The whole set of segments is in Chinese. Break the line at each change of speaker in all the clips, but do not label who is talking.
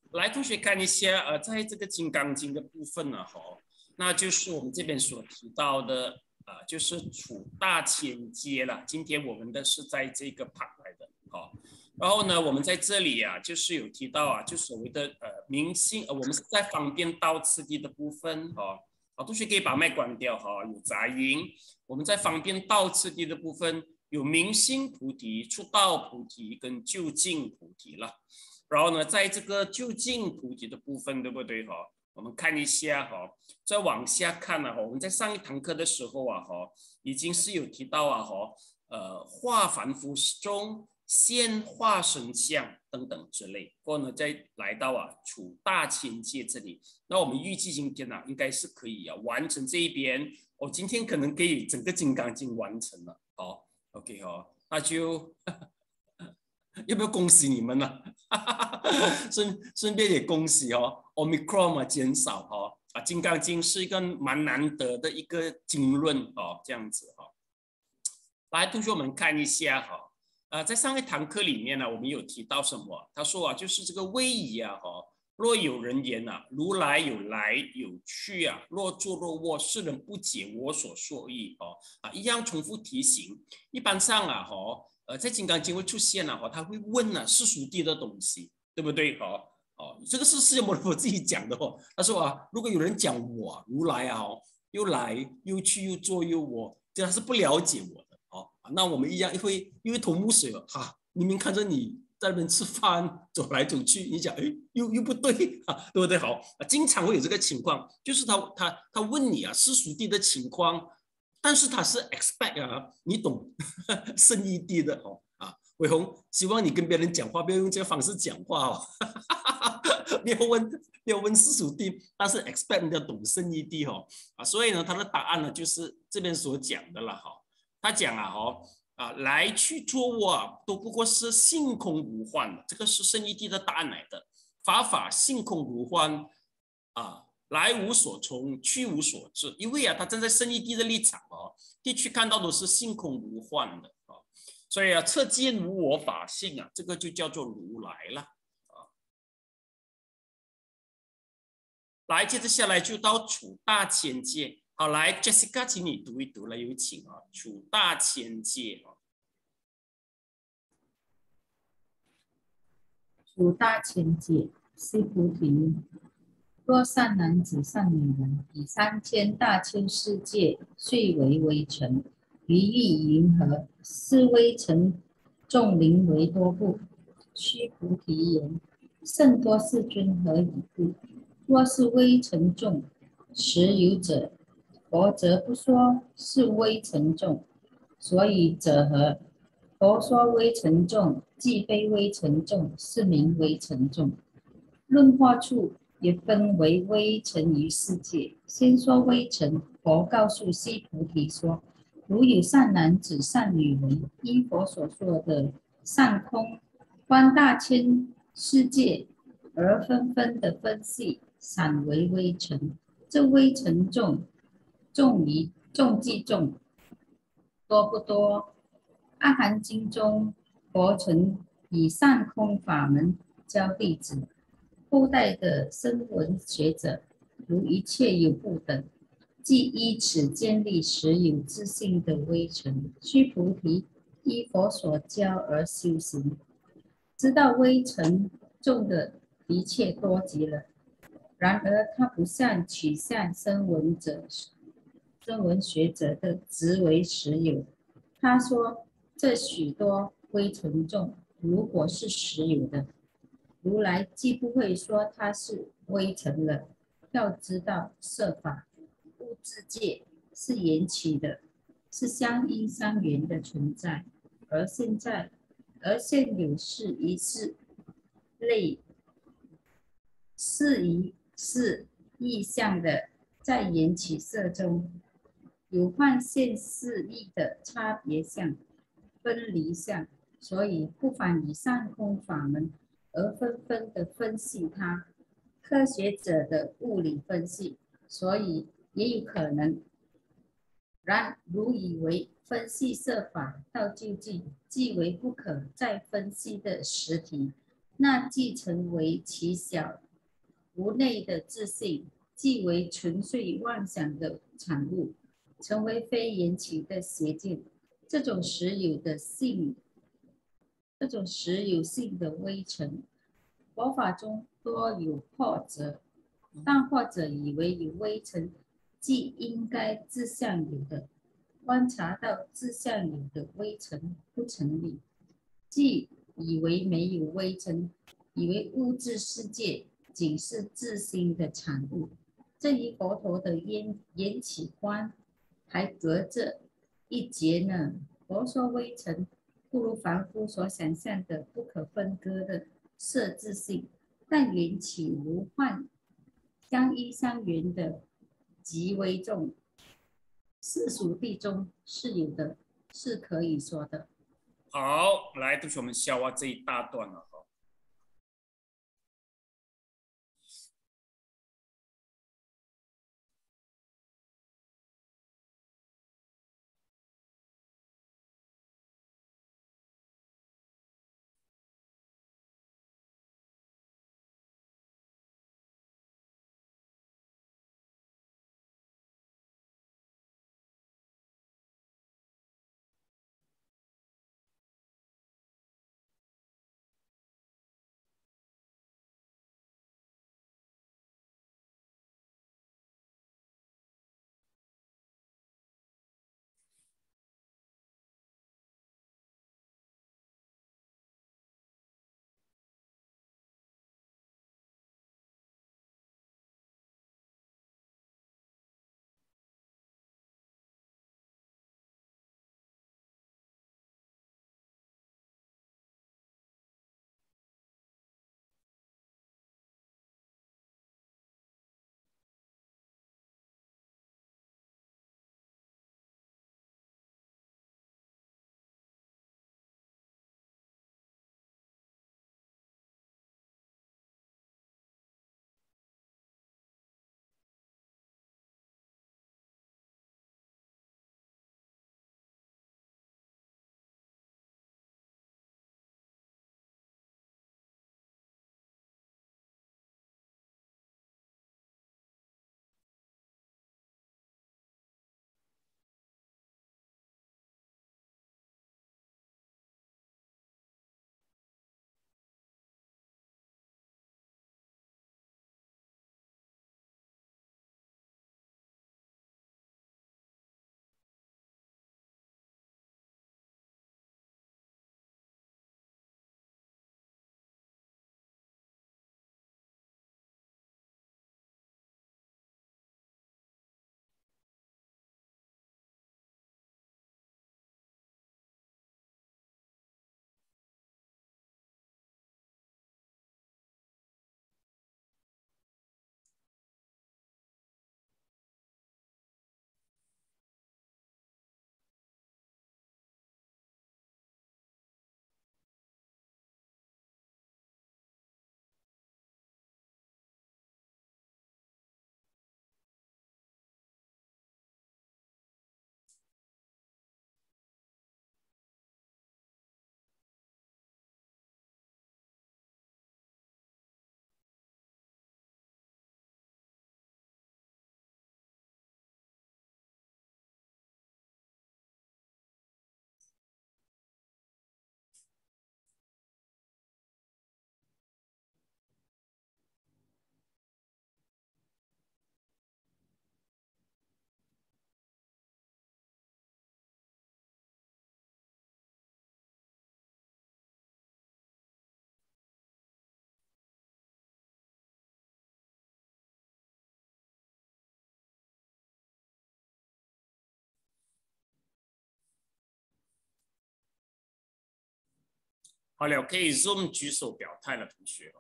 来，同学看一下，在这个《金刚经》的部分呢，哈，那就是我们这边所提到的，就是处大千界了。今天我们的是在这个 part 来的，好，然后呢，我们在这里啊，就是有提到啊，就所谓的明星，我们是在方便道次第的部分，哈，好，同学可以把麦关掉，哈，有杂音。我们在方便道次第的部分有明星菩提、出道菩提跟究竟菩提了。然后呢，在这个究竟菩提的部分，对不对哈？我们看一下哈，再往下看了哈，我们在上一堂课的时候啊哈，已经是有提到啊哈，化凡夫中现化身相等等之类，过后呢再来到处大千界这里，那我们预计今天呢、应该是可以完成这一边，今天可能可以整个金刚经完成了，好，OK 哈，那就要不要恭喜你们呢、顺便也恭喜Omicron 嘛减少金刚经是一个蛮难得的一个经论这样子来，同学们看一下在上一堂课里面呢，我们有提到什么？他说就是这个位移若有人言如来有来有去若坐若卧，世人不解我所说意一样重复提醒。一般上在《金刚经》会出现他会问世俗谛的东西，对不对？这个是我自己讲的他说如果有人讲我如来又来又去又坐又卧，这他是不了解我的那我们一样会因为头目水明明看着你在那边吃饭走来走去，你讲又不对对不对？经常会有这个情况，就是他问你世俗谛的情况，但是他是 expect 你懂圣义谛的伟鸿，希望你跟别人讲话不要用这个方式讲话不要问世俗谛，但是 expect 你要懂圣义谛所以呢，他的答案呢就是这边所讲的了他讲来去坐卧都不过是性空如幻的，这个是圣义谛的答案来的。法性空如幻来无所从，去无所至，因为他站在圣义谛的立场地区看到都是性空如幻的所以彻见无我法性这个就叫做如来了来，接着下来就到处大千界。好，来 Jessica， 请你读一读了，有请处大千界
处大千界，须菩提，若善男子、善女人，以3000大千世界遂为微尘，于意云何？是微尘众名为多故。须菩提言：甚多世尊，何以故？若是微尘众，实有者，佛则不说是微尘众。所以者何？佛说微尘众，既非微尘众，是名微尘众。论化处也分为微尘于世界。先说微尘，佛告诉须菩提说：如有善男子、善女人，依佛所说的善空观大千世界，而纷纷的分析，散为微尘。这微尘众，众即众，多不多？阿含经中，佛曾以善空法门教弟子。后代的声闻学者，如一切有部等，即依此建立实有自性的微尘。须菩提，依佛所教而修行，知道微尘众的的确多极了。然而他不像取向声闻学者的执为实有。他说这许多微尘众，如果是实有的，如来既不会说它是微尘了。要知道色法物质界是缘起的，是相因相缘的存在，而现有是一事类是一是意象的，在缘起色中有幻现四义的差别相、分离相，所以不妨以上空法门而纷纷的分析它。科学者的物理分析，所以也有可能。然如以为分析色法到究竟，即为不可再分析的实体， 那即成为其小无内的自性，即为纯粹妄想的产物，成为非缘起的邪见。这种实有的性，这种实有性的微尘，佛法中多有破折，但或者以为有微尘，即应该自相有的。观察到自相有的微尘不成立，即以为没有微尘，以为物质世界仅是自心的产物。这与佛陀的缘起观还隔着一截呢。佛说微尘不如凡夫所想象的不可分割的色自性，但缘起无幻，相依相缘的极为重，世俗谛中是有的，是可以说的。
好，来，同学们消化这一大段了哈。好了，可以 Zoom 举手表态了，同学。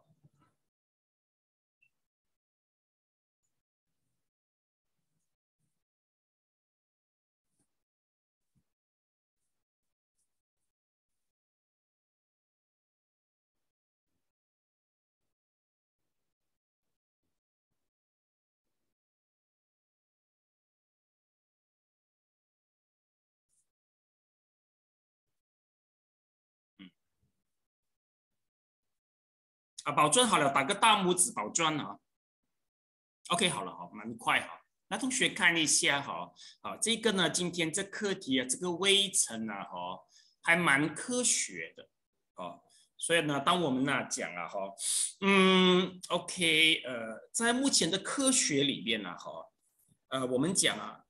嗯。 宝钻好了，打个大拇指，宝钻啊。OK， 好了，好，蛮快哈。那同学看一下哈，这个呢，今天这课题啊，这个微尘啊，还蛮科学的，所以呢，当我们讲啊，OK，在目前的科学里面呢，我们讲啊，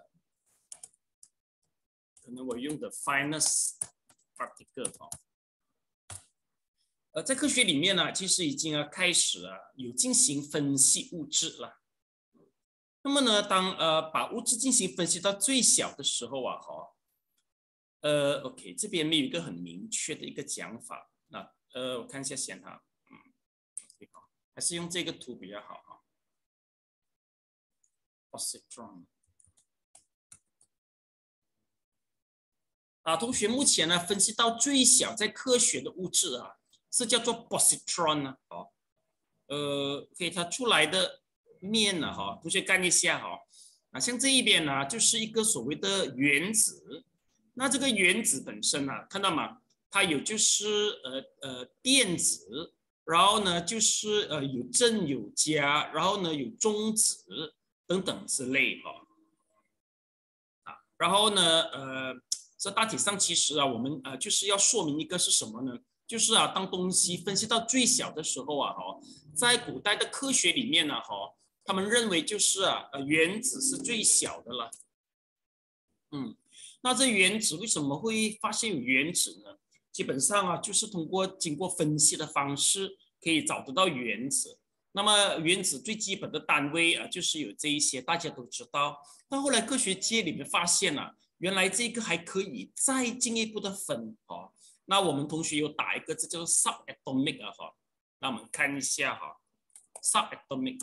可能我用的 finest particle 在科学里面呢，其实已经开始有进行分析物质了。那么呢，当把物质进行分析到最小的时候啊，OK， 这边没有一个很明确的一个讲法。那我看一下先哈，OK， 还是用这个图比较好哈。positron 同学目前呢分析到最小在科学的物质啊，是叫做 positron 啊，OK， 它出来的面呢，同学看一下像这一边呢，就是一个所谓的原子。那这个原子本身看到吗？它有就是电子，然后呢就是有正有加，然后呢有中子等等之类然后呢这大体上其实我们就是要说明一个是什么呢？就是当东西分析到最小的时候在古代的科学里面呢他们认为就是原子是最小的了。那这原子为什么会发现有原子呢？基本上就是经过分析的方式可以找得到原子。那么原子最基本的单位就是有这一些，大家都知道。但后来科学界里面发现原来这个还可以再进一步的分那我们同学有打一个，这叫 subatomic 那我们看一下subatomic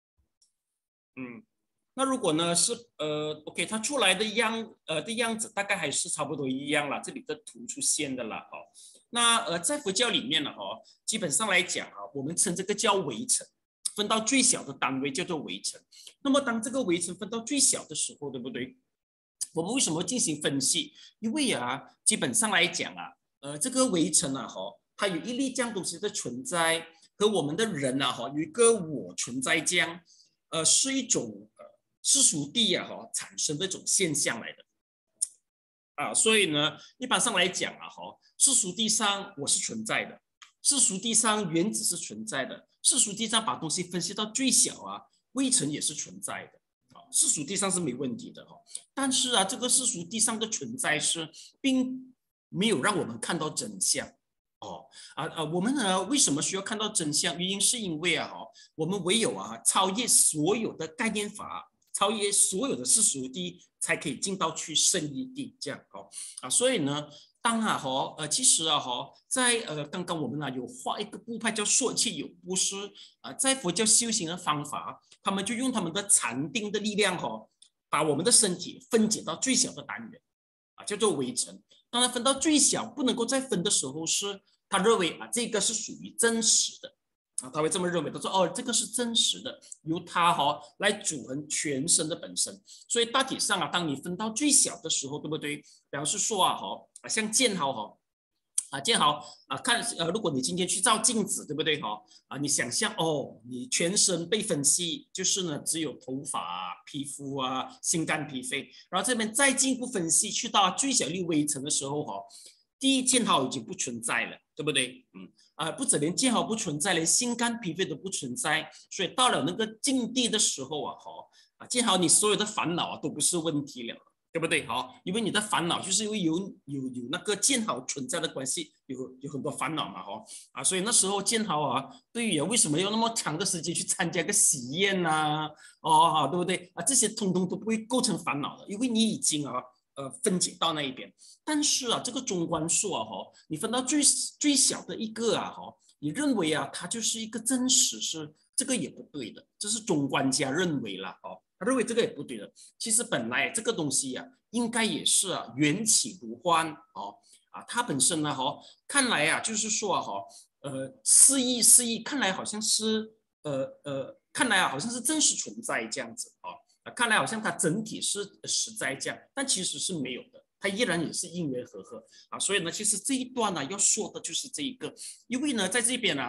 那如果呢是OK， 它出来的样子大概还是差不多一样了，这里的图出现的了那在佛教里面呢基本上来讲我们称这个叫微尘，分到最小的单位叫做微尘。那么当这个微尘分到最小的时候，对不对？我们为什么进行分析？因为基本上来讲这个微尘它有一粒这样东西的存在，和我们的人有一个我存在这样，是一种世俗谛产生的一种现象来的所以呢，一般上来讲世俗谛上我是存在的，世俗谛上原子是存在的，世俗谛上把东西分析到最小微尘也是存在的。世俗谛上是没问题的但是这个世俗谛上的存在是并没有让我们看到真相我们为什么需要看到真相？原因是因为我们唯有超越所有的概念法，超越所有的世俗谛，才可以进到去圣义谛这样所以呢，当其实在刚刚我们有画一个部派叫说切有布施在佛教修行的方法，他们就用他们的禅定的力量把我们的身体分解到最小的单元叫做微尘。当然分到最小不能够再分的时候，是他认为这个是属于真实的他会这么认为，他说这个是真实的，由它来组成全身的本身。所以大体上当你分到最小的时候，对不对？表示说像剑豪剑豪看如果你今天去照镜子，对不对你想象你全身被分析，就是呢只有头发皮肤心肝脾肺，然后这边再进一步分析，去到最小粒微尘的时候第一剑豪已经不存在了，对不对？不止连剑豪不存在，连心肝脾肺都不存在。所以到了那个境地的时候剑豪你所有的烦恼都不是问题了。对不对？因为你的烦恼就是因为有那个剑豪存在的关系，有很多烦恼嘛所以那时候剑豪对于为什么要那么长的时间去参加个喜宴对不对这些通通都不会构成烦恼的，因为你已经分解到那一边。但是这个中观数你分到最小的一个你认为它就是一个真实，是这个也不对的，这是中观家认为了他认为这个也不对的。其实本来这个东西应该也是缘起如幻它本身呢看来就是说示意看来好像是看来好像是真实存在这样子看来好像它整体是实在这样，但其实是没有的，它依然也是因缘和合所以呢，其实这一段要说的就是这一个。因为呢，在这边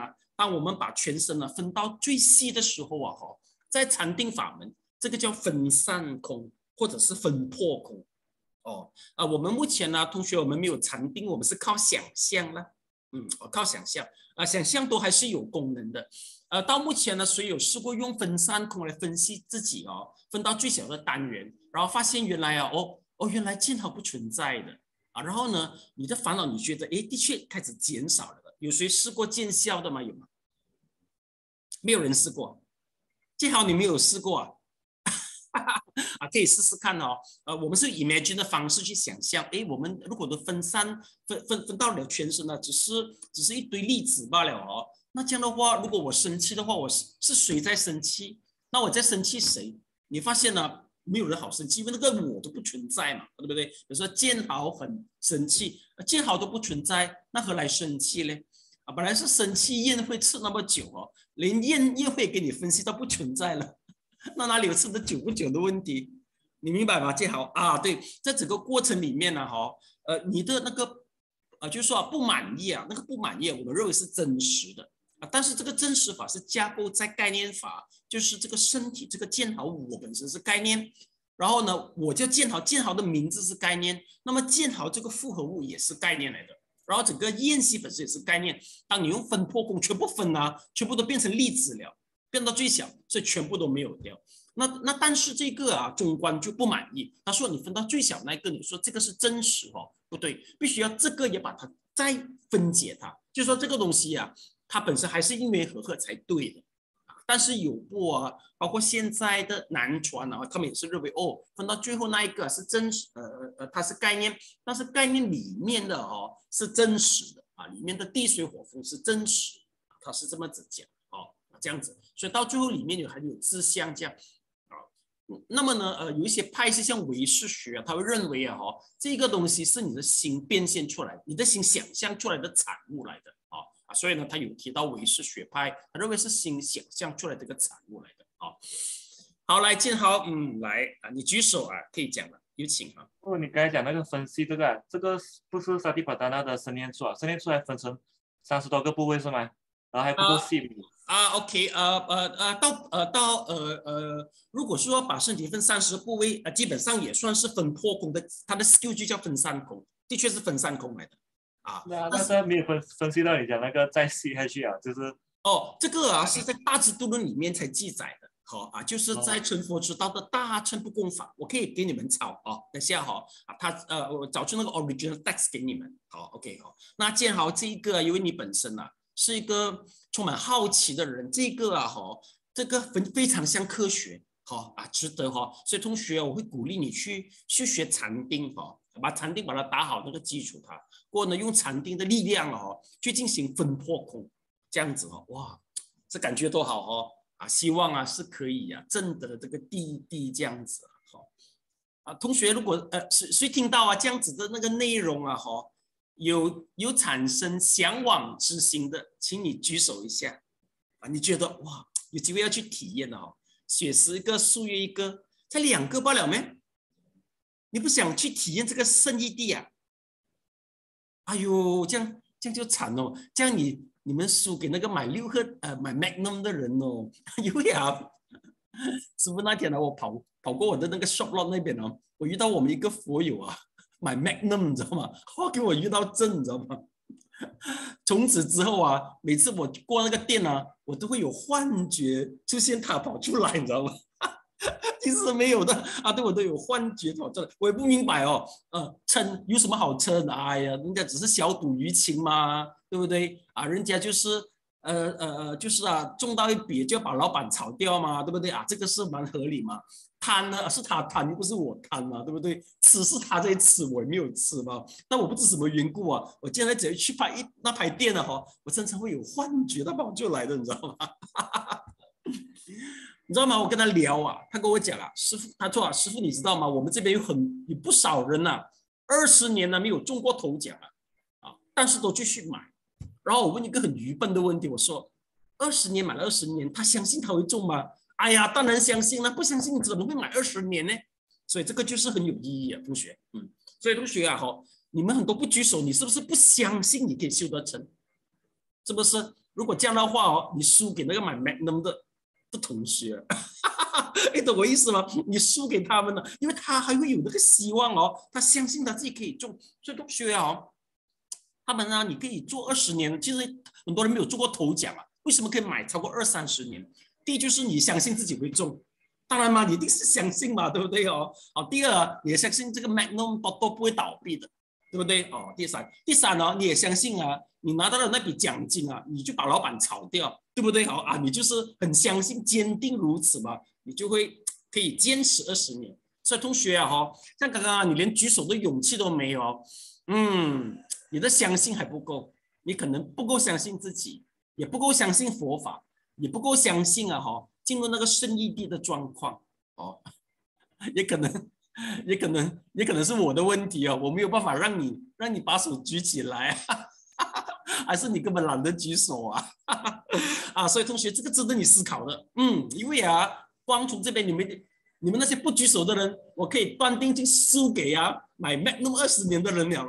当我们把全身呢分到最细的时候啊，在禅定法门，这个叫分散空或者是分破空。我们目前呢，同学我们没有禅定，我们是靠想象了，靠想象想象都还是有功能的。到目前呢，谁有试过用分散空来分析自己分到最小的单元，然后发现原来原来见好不存在的然后呢，你的烦恼你觉得的确开始减少了的。有谁试过见效的吗？有吗？没有人试过。见好你没有试过可以试试看我们是 imagine 的方式去想象，我们如果都分散分到了全身呢，只是一堆粒子罢了那这样的话，如果我生气的话，我是谁在生气？那我在生气谁？你发现呢，没有人好生气，因为那个我都不存在嘛，对不对？比如说建豪很生气，建豪都不存在，那何来生气呢？本来是生气宴会吃那么久连宴会给你分析到不存在了，那哪里有吃的久不久的问题？你明白吗？建豪对，在整个过程里面呢你的那个就是说不满意那个不满意我们认为是真实的但是这个真实法是架构在概念法，就是这个身体这个建豪我本身是概念，然后呢我叫建豪，建豪的名字是概念，那么建豪这个复合物也是概念来的，然后整个厌息本身也是概念。当你用分破空全部分全部都变成粒子了，变到最小，所以全部都没有掉。那但是这个中观就不满意，他说你分到最小那一个，你说这个是真实不对，必须要这个也把它再分解它，就是说这个东西它本身还是因缘和合才对的。但是有过包括现在的南传他们也是认为分到最后那一个是真实，它是概念，但是概念里面的是真实的里面的地水火风是真实，它是这么子讲这样子，所以到最后里面还有自相这样那么呢，有一些派系像唯识学他会认为这个东西是你的心变现出来，你的心想象出来的产物来的所以呢，他有提到唯识学派，他认为是心想象出来的一个产物来的好，来建豪，来你举手可以讲了，有请
你刚才讲那个分析这个不是沙地帕达那的生念处生念处还分成30多个部位是吗？然后还不够细
OK， 如果说把身体分30部位基本上也算是分破空的，它的 skill 就叫分散空，的确是分散空来的
那是没有分析到你讲那个再细下去就是
这个是在大智度论里面才记载的就是在成佛之道的大乘不共法，我可以给你们抄等下我找出那个 original text 给你们OK 那建豪这一个因为你本身是一个充满好奇的人，这个这个非常像科学值得所以同学我会鼓励你去学禅定把禅定把它打好那个基础过呢用禅定的力量去进行分破空，这样子哇，这感觉多好希望是可以证得这个第一这样子同学如果谁听到这样子的那个内容有产生向往之心的，请你举手一下你觉得哇有机会要去体验雪10个树叶1个才2个罢了咩？你不想去体验这个圣义地哎呦这样就惨这样你们输给那个买6盒买 Magnum 的人因为师傅那天我跑过我的那个 shop lot 那边我遇到我们一个佛友买 Magnum 你知道吗？给我遇到正你知道吗？从此之后每次我过那个店我都会有幻觉出现他跑出来你知道吗？其实没有的对我都有幻觉跑出来，我也不明白称有什么好称哎呀人家只是小赌怡情嘛，对不对人家就是就是中到一笔就要把老板炒掉嘛，对不对这个是蛮合理嘛。贪呢是他贪又不是我贪嘛，对不对？吃是他在吃我也没有吃嘛，但我不知什么缘故我现在只要去那排店我常常会有幻觉他跑出来的你知道吗？你知道吗？我跟他聊他跟我讲师父他说师父你知道吗？我们这边有不少人20年没有中过头奖但是都继续买。然后我问一个很愚笨的问题，我说20年买了20年，他相信他会中吗？哎呀，当然相信了，不相信怎么会买20年呢？所以这个就是很有意义同学。所以同学你们很多不举手，你是不是不相信你可以修得成？是不是如果这样的话哦，你输给那个买 Magnum 的同学，你懂我意思吗？你输给他们了，因为他还会有那个希望哦，他相信他自己可以中。所以同学哦，他们呢，你可以做20年，其实很多人没有做过头奖啊，为什么可以买超过20-30年？第一就是你相信自己会中。当然嘛，你一定是相信嘛，对不对哦？好，第二，你也相信这个 Magnum 都不会倒闭的，对不对？哦，第三呢，你也相信啊，你拿到了那笔奖金啊，你就把老板炒掉，对不对？好啊，你就是很相信，坚定如此嘛，你就会可以坚持20年。所以同学啊，哈，像刚刚你连举手的勇气都没有，你的相信还不够，你可能不够相信自己，也不够相信佛法，也不够相信啊，哈。进入那个圣义地的状况哦，也可能是我的问题哦，我没有办法让你把手举起来，还是你根本懒得举手啊？所以同学这个值得你思考的，因为啊，光从这边你们那些不举手的人，我可以断定就输给买 Magnum 20年的人了。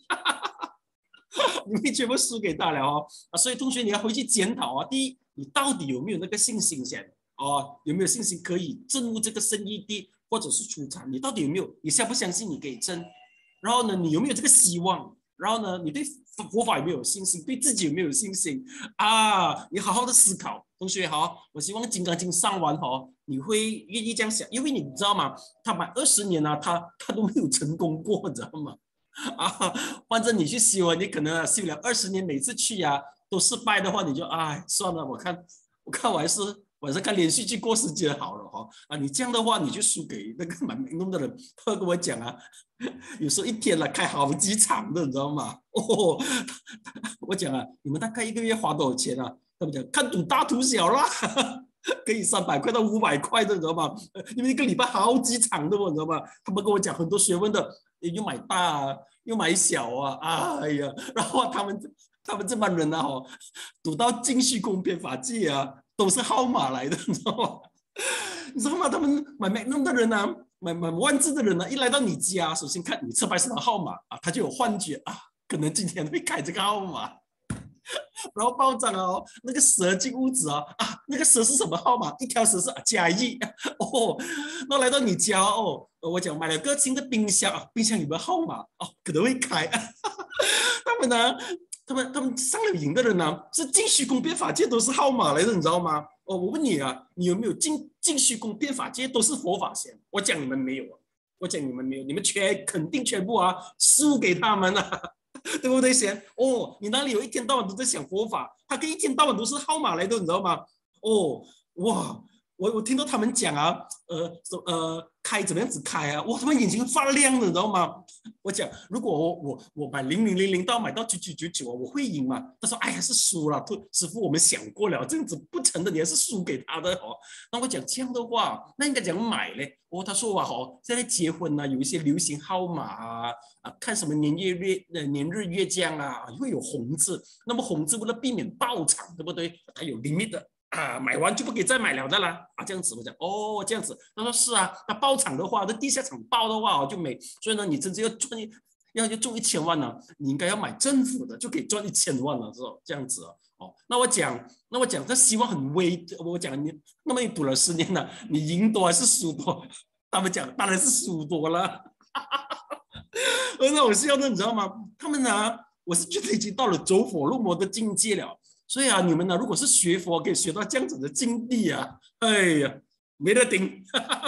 你们全部输给他了哦，所以同学你要回去检讨啊，第一，你到底有没有那个信心先？有没有信心可以证入这个生意地或者是出产？你到底有没有？你相不相信你可以证？然后呢，你有没有这个希望？然后呢，你对佛法有没有信心？对自己有没有信心？你好好的思考，同学好，我希望《金刚经》上完你会愿意这样想，因为你知道吗？他买20年啊，他都没有成功过，你知道吗？反正你去修你可能修了20年，每次去都失败的话，你就算了，我看我还是看连续剧过时间好了你这样的话你就输给那个买 Magnum 的人，他跟我讲有时候一天开好几场的，你知道吗？我讲你们大概1个月花多少钱啊？他们讲看赌大赌小啦，可以300块到500块的，你知道吗？因为1个礼拜好几场的，你知道吗？他们跟我讲很多学问的，又买大又买小哎呀，然后他们这帮人赌到尽虚空变法界都是号码来的，你知道吗？你知道吗？他们买 Magnum 的人买万字的人一来到你家，首先看你车牌是什么号码他就有幻觉可能今天会开这个号码。然后报章那个蛇进屋子那个蛇是什么号码？一条蛇是加1那来到你家我讲买了个新的冰箱冰箱有没有号码可能会开他们上了瘾的人是进虚空变法界都是号码来的，你知道吗？我问你你有没有进虚空变法界都是佛法先？我讲你们没有你们肯定全部输给他们对不对先？你哪里有一天到晚都在想佛法？他跟一天到晚都是号码来的，你知道吗？哇！我听到他们讲开怎么样子开哇，他们眼睛发亮的，你知道吗？我讲如果我买0000到买到9999我会赢吗？他说还是输了，师傅我们想过了，这样子不成的，你还是输给他的那我讲这样的话，那应该怎样买嘞？他说现在结婚有一些流行号码看什么年日月将会有红字，那么红字为了避免爆场，对不对？它有 limit 的。买完就不可以再买了的啦这样子我讲这样子，他说是那爆场的话，这地下场爆的话就没，所以呢你真正要中1000万呢，你应该要买政府的就可以赚1000万了，是吧？这样子那我讲这希望很微，我讲那么你赌了10年了，你赢多还是输多？他们讲当然是输多了，很好笑的，你知道吗？他们我是觉得已经到了走火入魔的境界了。所以你们如果是学佛，可以学到这样子的境地哎呀，没得顶。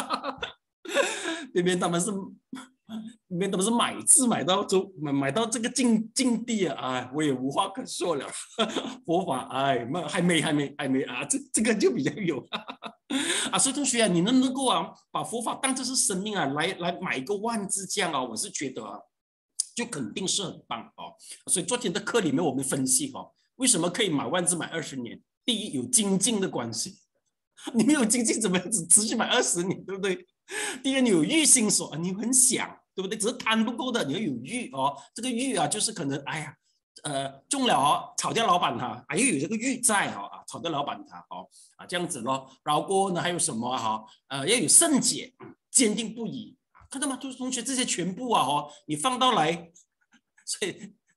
偏偏他们是买字买到这个境地我也无话可说了。佛法还没这个就比较有所以同学你能够把佛法当作是生命来买一个万字这样我是觉得就肯定是很棒所以昨天的课里面我们分析为什么可以买万字买20年？第一，有精进的关系，你没有精进怎么样子持续买20年，对不对？第二，你有欲心所你很想，对不对？只是贪不够的，你要有欲这个欲就是可能中了炒掉老板又有这个欲在炒掉老板这样子咯。然后过后呢还有什么要有圣解，坚定不移，看到吗？同学这些全部你放到来，所以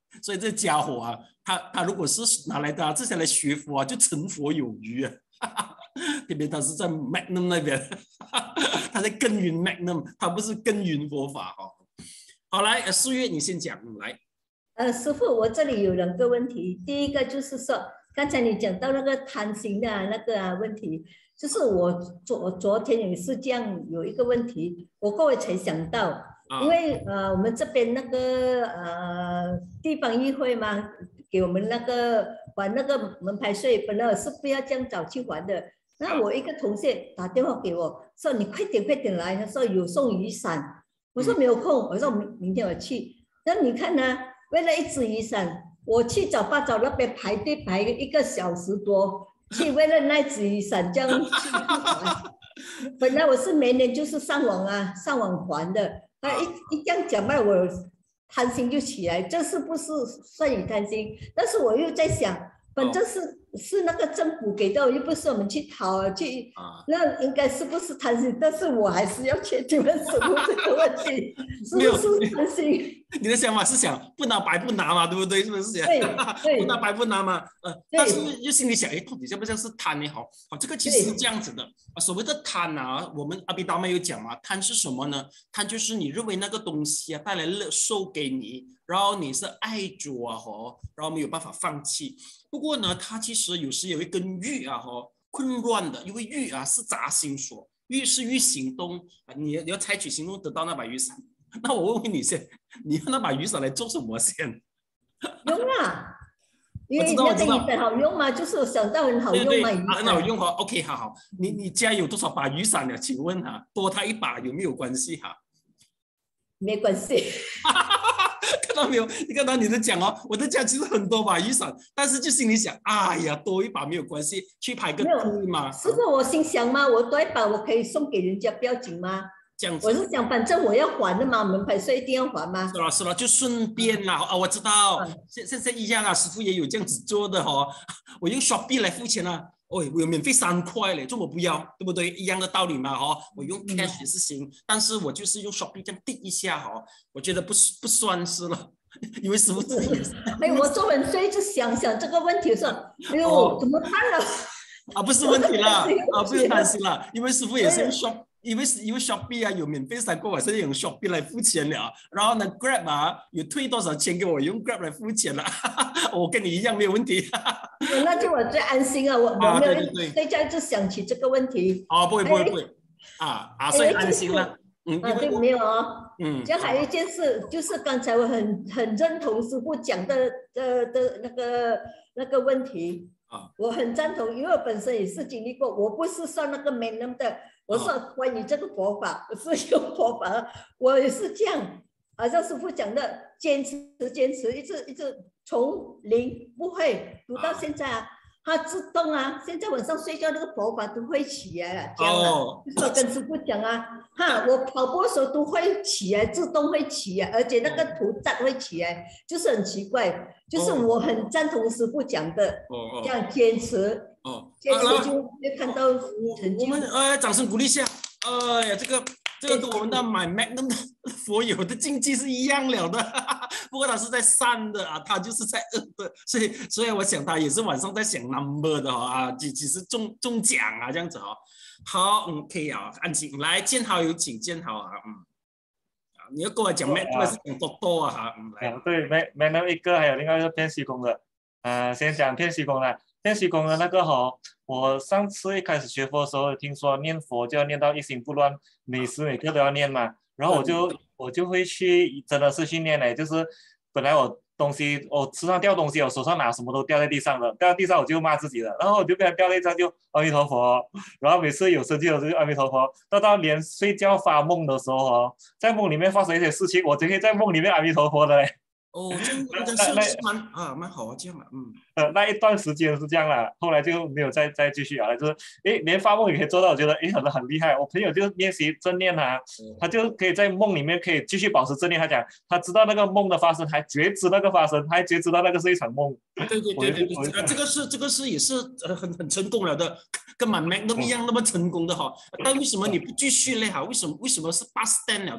所以这家伙啊，他如果是拿来的、啊，这些来学佛啊，就成佛有余啊。偏偏他是在 Magnum 那边，他在耕耘 Magnum， 他不是耕耘佛法哦。好，来，四月你先讲，来。
师父，我这里有2个问题。第一个就是说，刚才你讲到那个贪心的那个问题，就是我昨天也是这样有一个问题，我过后才想到，因为我们这边那个地方议会嘛，给我们那个还那个门牌税，本来是不要这样早去还的。那我一个同事打电话给我说：“你快点来。”他说有送雨伞，我说没有空，我说明天我去。那你看呢？为了一只雨伞，我去早八早那边排队排1个小时多，去为了那只雨伞这样去还。本来我是每年就是上网还的，一这样讲嘛，我贪心就起来，这是不是算有贪心？但是我又在想，反正是那个政府给的，又不是我们去讨去，那应该是不是贪心？但是我还是要确定问师父这个问题，是不是贪心？
你的想法是想不拿白不拿嘛，对不对？是不是？
对，
不拿白不拿嘛。但是又心里想，到底像不像是贪呢？好，这个其实是这样子的。所谓的贪啊，我们阿毗达摩有讲嘛，贪是什么呢？贪就是你认为那个东西啊带来乐受给你，然后你是爱着啊，然后没有办法放弃。不过呢，它其实有时有一根欲啊，混乱的，因为欲啊是杂心所，欲是欲行动啊，你要采取行动得到那把雨伞。那我问问你先，你用那把雨伞来做什么先？
用啊，因为那个雨伞好用嘛，就是我想到很好用嘛，
很好用哈。OK， 好，你家有多少把雨伞呢？请问哈，多他1把有没有关系哈？
没关系。
看到没有？你看到你在讲哦，我的家其实很多把雨伞，但是就心里想，哎呀，多1把没有关系，去排个队嘛。
师父，我心想嘛，我多1把我可以送给人家，不要紧吗？
这样子，
我是想，反正我要还的嘛，门牌税一定要还吗？
是了，就顺便啦。我知道，现在一样啊，师父也有这样子做的哦。我用 Shopee 来付钱啊，我有免费3块嘞，这我不要，对不对？一样的道理嘛，我用 cash 也是行，但是我就是用 Shopee 这样滴一下我觉得不算是了，因为师父自己也是。
我做完税就想这个问题的时候，哎呦，怎么办了？
不是问题啦，不用担心啦，因为师父也是用 Shopee。因为 Shopee 啊有免费3块，我现在用 Shopee 来付钱了。然后呢 ，Grab 啊有退多少钱给我用 Grab 来付钱了。我跟你一样没有问题。
那就我最安心啊，我没有睡觉就想起这个问题。
不会所以安心了。
对，没有哦。这还有一件事，就是刚才我很认同师父讲的那个问题。我很赞同，因为我本身也是经历过，我不是算那个Magnum的。我说关于这个佛法，我是用佛法，我也是这样，好像师父讲的，坚持，一直从零不会读到现在啊，它自动啊，现在晚上睡觉那个佛法都会起来了，这样就是我跟师父讲啊，我跑步的时候都会起来，自动会起来，而且那个图赞会起来，就是很奇怪，就是我很赞同师父讲的，这样坚持。坚持就会看到成绩。
我们掌声鼓励一下。这个跟我们的买 Magnum 的佛友的境界是一样了的，不过他是在3的啊，他就是在2的，所以我想他也是晚上在想 number 的几时中奖啊这样子好，可以啊，安静。来，建豪有请，建豪啊，你要跟我讲 Magnum 还是讲多啊来。
对 ，Magnum 一个，还有另外一个偏虚空的，先讲偏虚空的。偏虚空的那个我上次一开始学佛的时候，听说念佛就要念到一心不乱，每时每刻都要念嘛。然后我就会去，真的是去念嘞，就是本来我车上掉东西，我手上拿什么都掉在地上了，掉在地上我就骂自己了，然后我就被他掉在地上就阿弥陀佛，然后每次有生气我就阿弥陀佛，到连睡觉发梦的时候在梦里面发生一些事情，我就可以在梦里面阿弥陀佛的嘞。
这样是蛮好这样
那一段时间是这样啦，后来就没有再继续了，就是连发梦也可以做到，我觉得很厉害。我朋友就练习正念他就可以在梦里面可以继续保持正念。他讲他知道那个梦的发生，还觉知那个发生，还觉知到那个是一场梦。
对，这个是也是很成功了的，跟满 Magnum 一样那么成功的但为什么你不继续嘞为什么是8 stand 了的？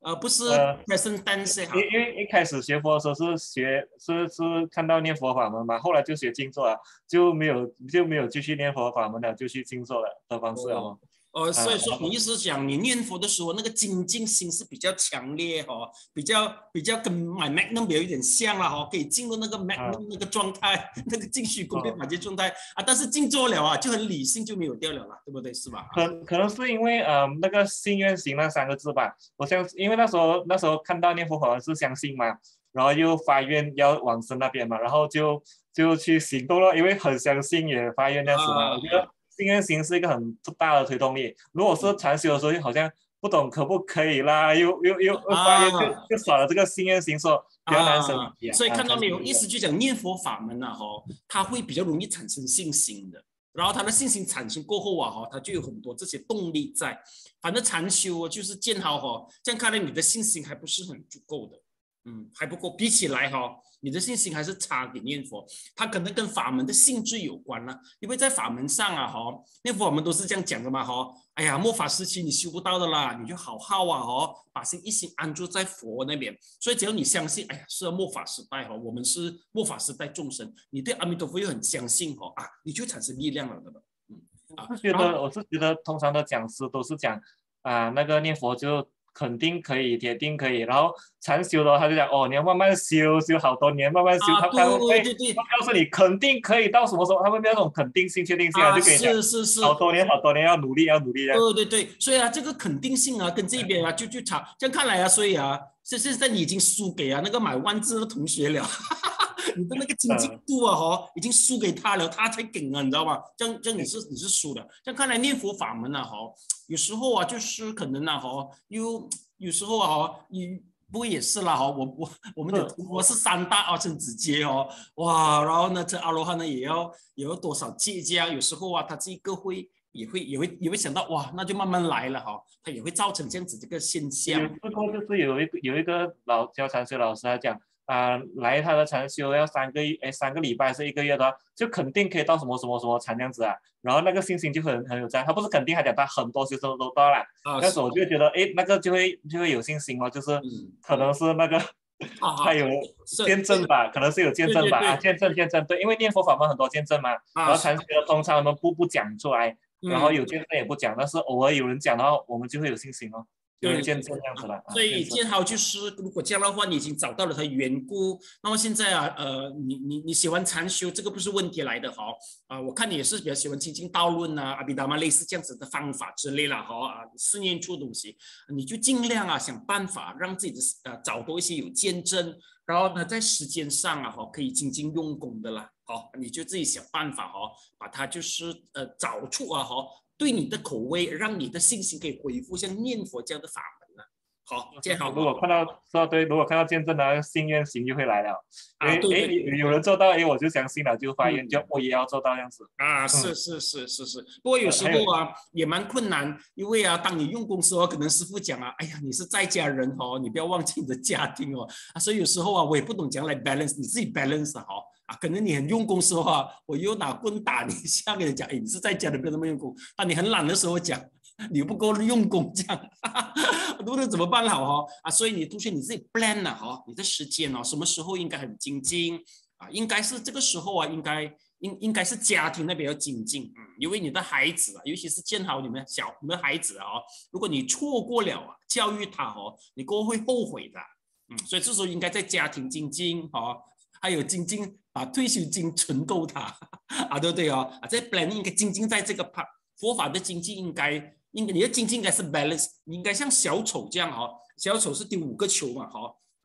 不是 present tense 哈。
因为一开始学佛的时候是看到念佛法门嘛，后来就学静坐啊，就没有继续念佛法门了，就去静坐的方式了。
所以说你意思讲，你念佛的时候，那个精进心是比较强烈哈，比较跟买 Magnum 有一点像了哈，可以进入那个 Magnum 那个状态，那个净虚功倍法界状态啊。但是静坐了啊，就很理性，就没有掉了啦，对不对？是吧？
可能是因为那个信愿行那3个字吧，我相信，因为那时候看到念佛法门是相信嘛，然后又发愿要往生那边嘛，然后就去行动了，因为很相信也发愿这样子嘛，我觉得。信愿行是一个很大的推动力。如果是禅修的时候，好像不懂可不可以啦，又发愿就少了这个信愿行，说比较难升级。
所以看到没有，意思就讲念佛法门啊，它会比较容易产生信心的。然后他的信心产生过后啊，他就有很多这些动力在。反正禅修就是见好这样看来你的信心还不是很足够的。还不够，比起来你的信心还是差点念佛，它可能跟法门的性质有关了，因为在法门上啊念佛法门都是这样讲的嘛哎呀，末法时期你修不到的啦，你就好把心一心安住在佛那边，所以只要你相信，哎呀，是末法时代我们是末法时代众生，你对阿弥陀佛又很相信你就产生力量了的。
我是觉得通常的讲师都是讲那个念佛就。肯定可以，铁定可以。然后禅修的话，他就讲你要慢慢修好多年，慢慢修。他会告诉你肯定可以到什么时候，他们没有那种肯定性、确定性就可以讲
是
好多年要努力
对，所以这个肯定性跟这边就差。这样看来所以现在你已经输给那个买万字的同学了。你的那个精进度已经输给他了，他才梗你知道吗？这样你是输的。这样看来念佛法门有时候就是可能有时候不过也是啦我们的我是3大成子阶哇，然后呢这阿罗汉呢也要多少戒有时候他这个也会想到哇，那就慢慢来了他也会造成这样子这个现象。
就是有一个教禅修老师他讲。来他的禅修要3个礼拜还是1个月的，就肯定可以到什么禅这样子然后那个信心就很有在，他不是肯定，他讲他很多学生都到了，那时候我就觉得那个就会有信心就是可能是那个他有见证吧，可能是有见证吧，见证对，因为念佛法门很多见证嘛，然后禅修通常他们不讲出来，然后有见证也不讲，但是偶尔有人讲的话，我们就会有信心对，见证这样子了。
所以建豪就是，如果这样的话，你已经找到了它缘故，那么现在你喜欢禅修，这个不是问题来的我看你也是比较喜欢清净道论阿毗达摩类似这样子的方法之类啦试验出东西，你就尽量想办法让自己的找多一些有见证，然后呢在时间上可以精进用功的啦你就自己想办法把它就是找出对你的口味，让你的信心可以恢复像念佛这样的法门建豪。
如果看到见证的信愿行就会来了。对，有人做到，我就相信了，就发愿，我也要做到这样子。
是。不过有时候也蛮困难，因为当你用功的时候，可能师父讲哎呀，你是在家人你不要忘记你的家庭所以有时候我也不懂怎样来 balance， 你自己 balance 可能你很用功的时候我又拿棍打你一下，跟你讲，你是在家人，不要那么用功。当你很懒的时候讲，你不够用功，这样，不知道怎么办好所以你同学你自己 plan 了你的时间什么时候应该很精进应该是这个时候应该是家庭那边要精进因为你的孩子尤其是建豪你们的孩子如果你错过了教育他你过后会后悔的所以这时候应该在家庭精进还有精进把退休金存够他对不对在 plan 应该精进在这个 part， 佛法的精进应该你的精进应该是 balance， 你应该像小丑这样小丑是丢5个球嘛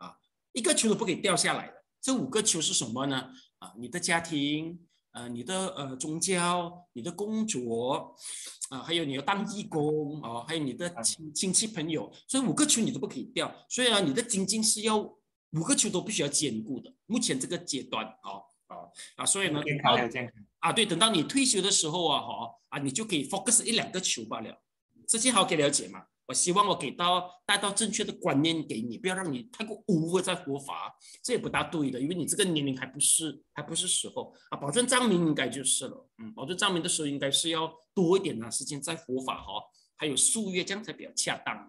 1个球都不可以掉下来的。这5个球是什么呢你的家庭你的宗教，你的工作还有你要当义工还有你的亲戚朋友，所以5个球你都不可以掉。所以你的精进是要5个球都必须要兼顾的。目前这个阶段所以呢，对，等到你退休的时候你就可以 focus 1-2个球罢了。这些好可以了解吗？我希望我带到正确的观念给你，不要让你太过over在佛法，这也不大对的，因为你这个年龄还不是时候保证藏明应该就是了，保证藏明的时候应该是要多一点时间在佛法还有素月，这样才比较恰当的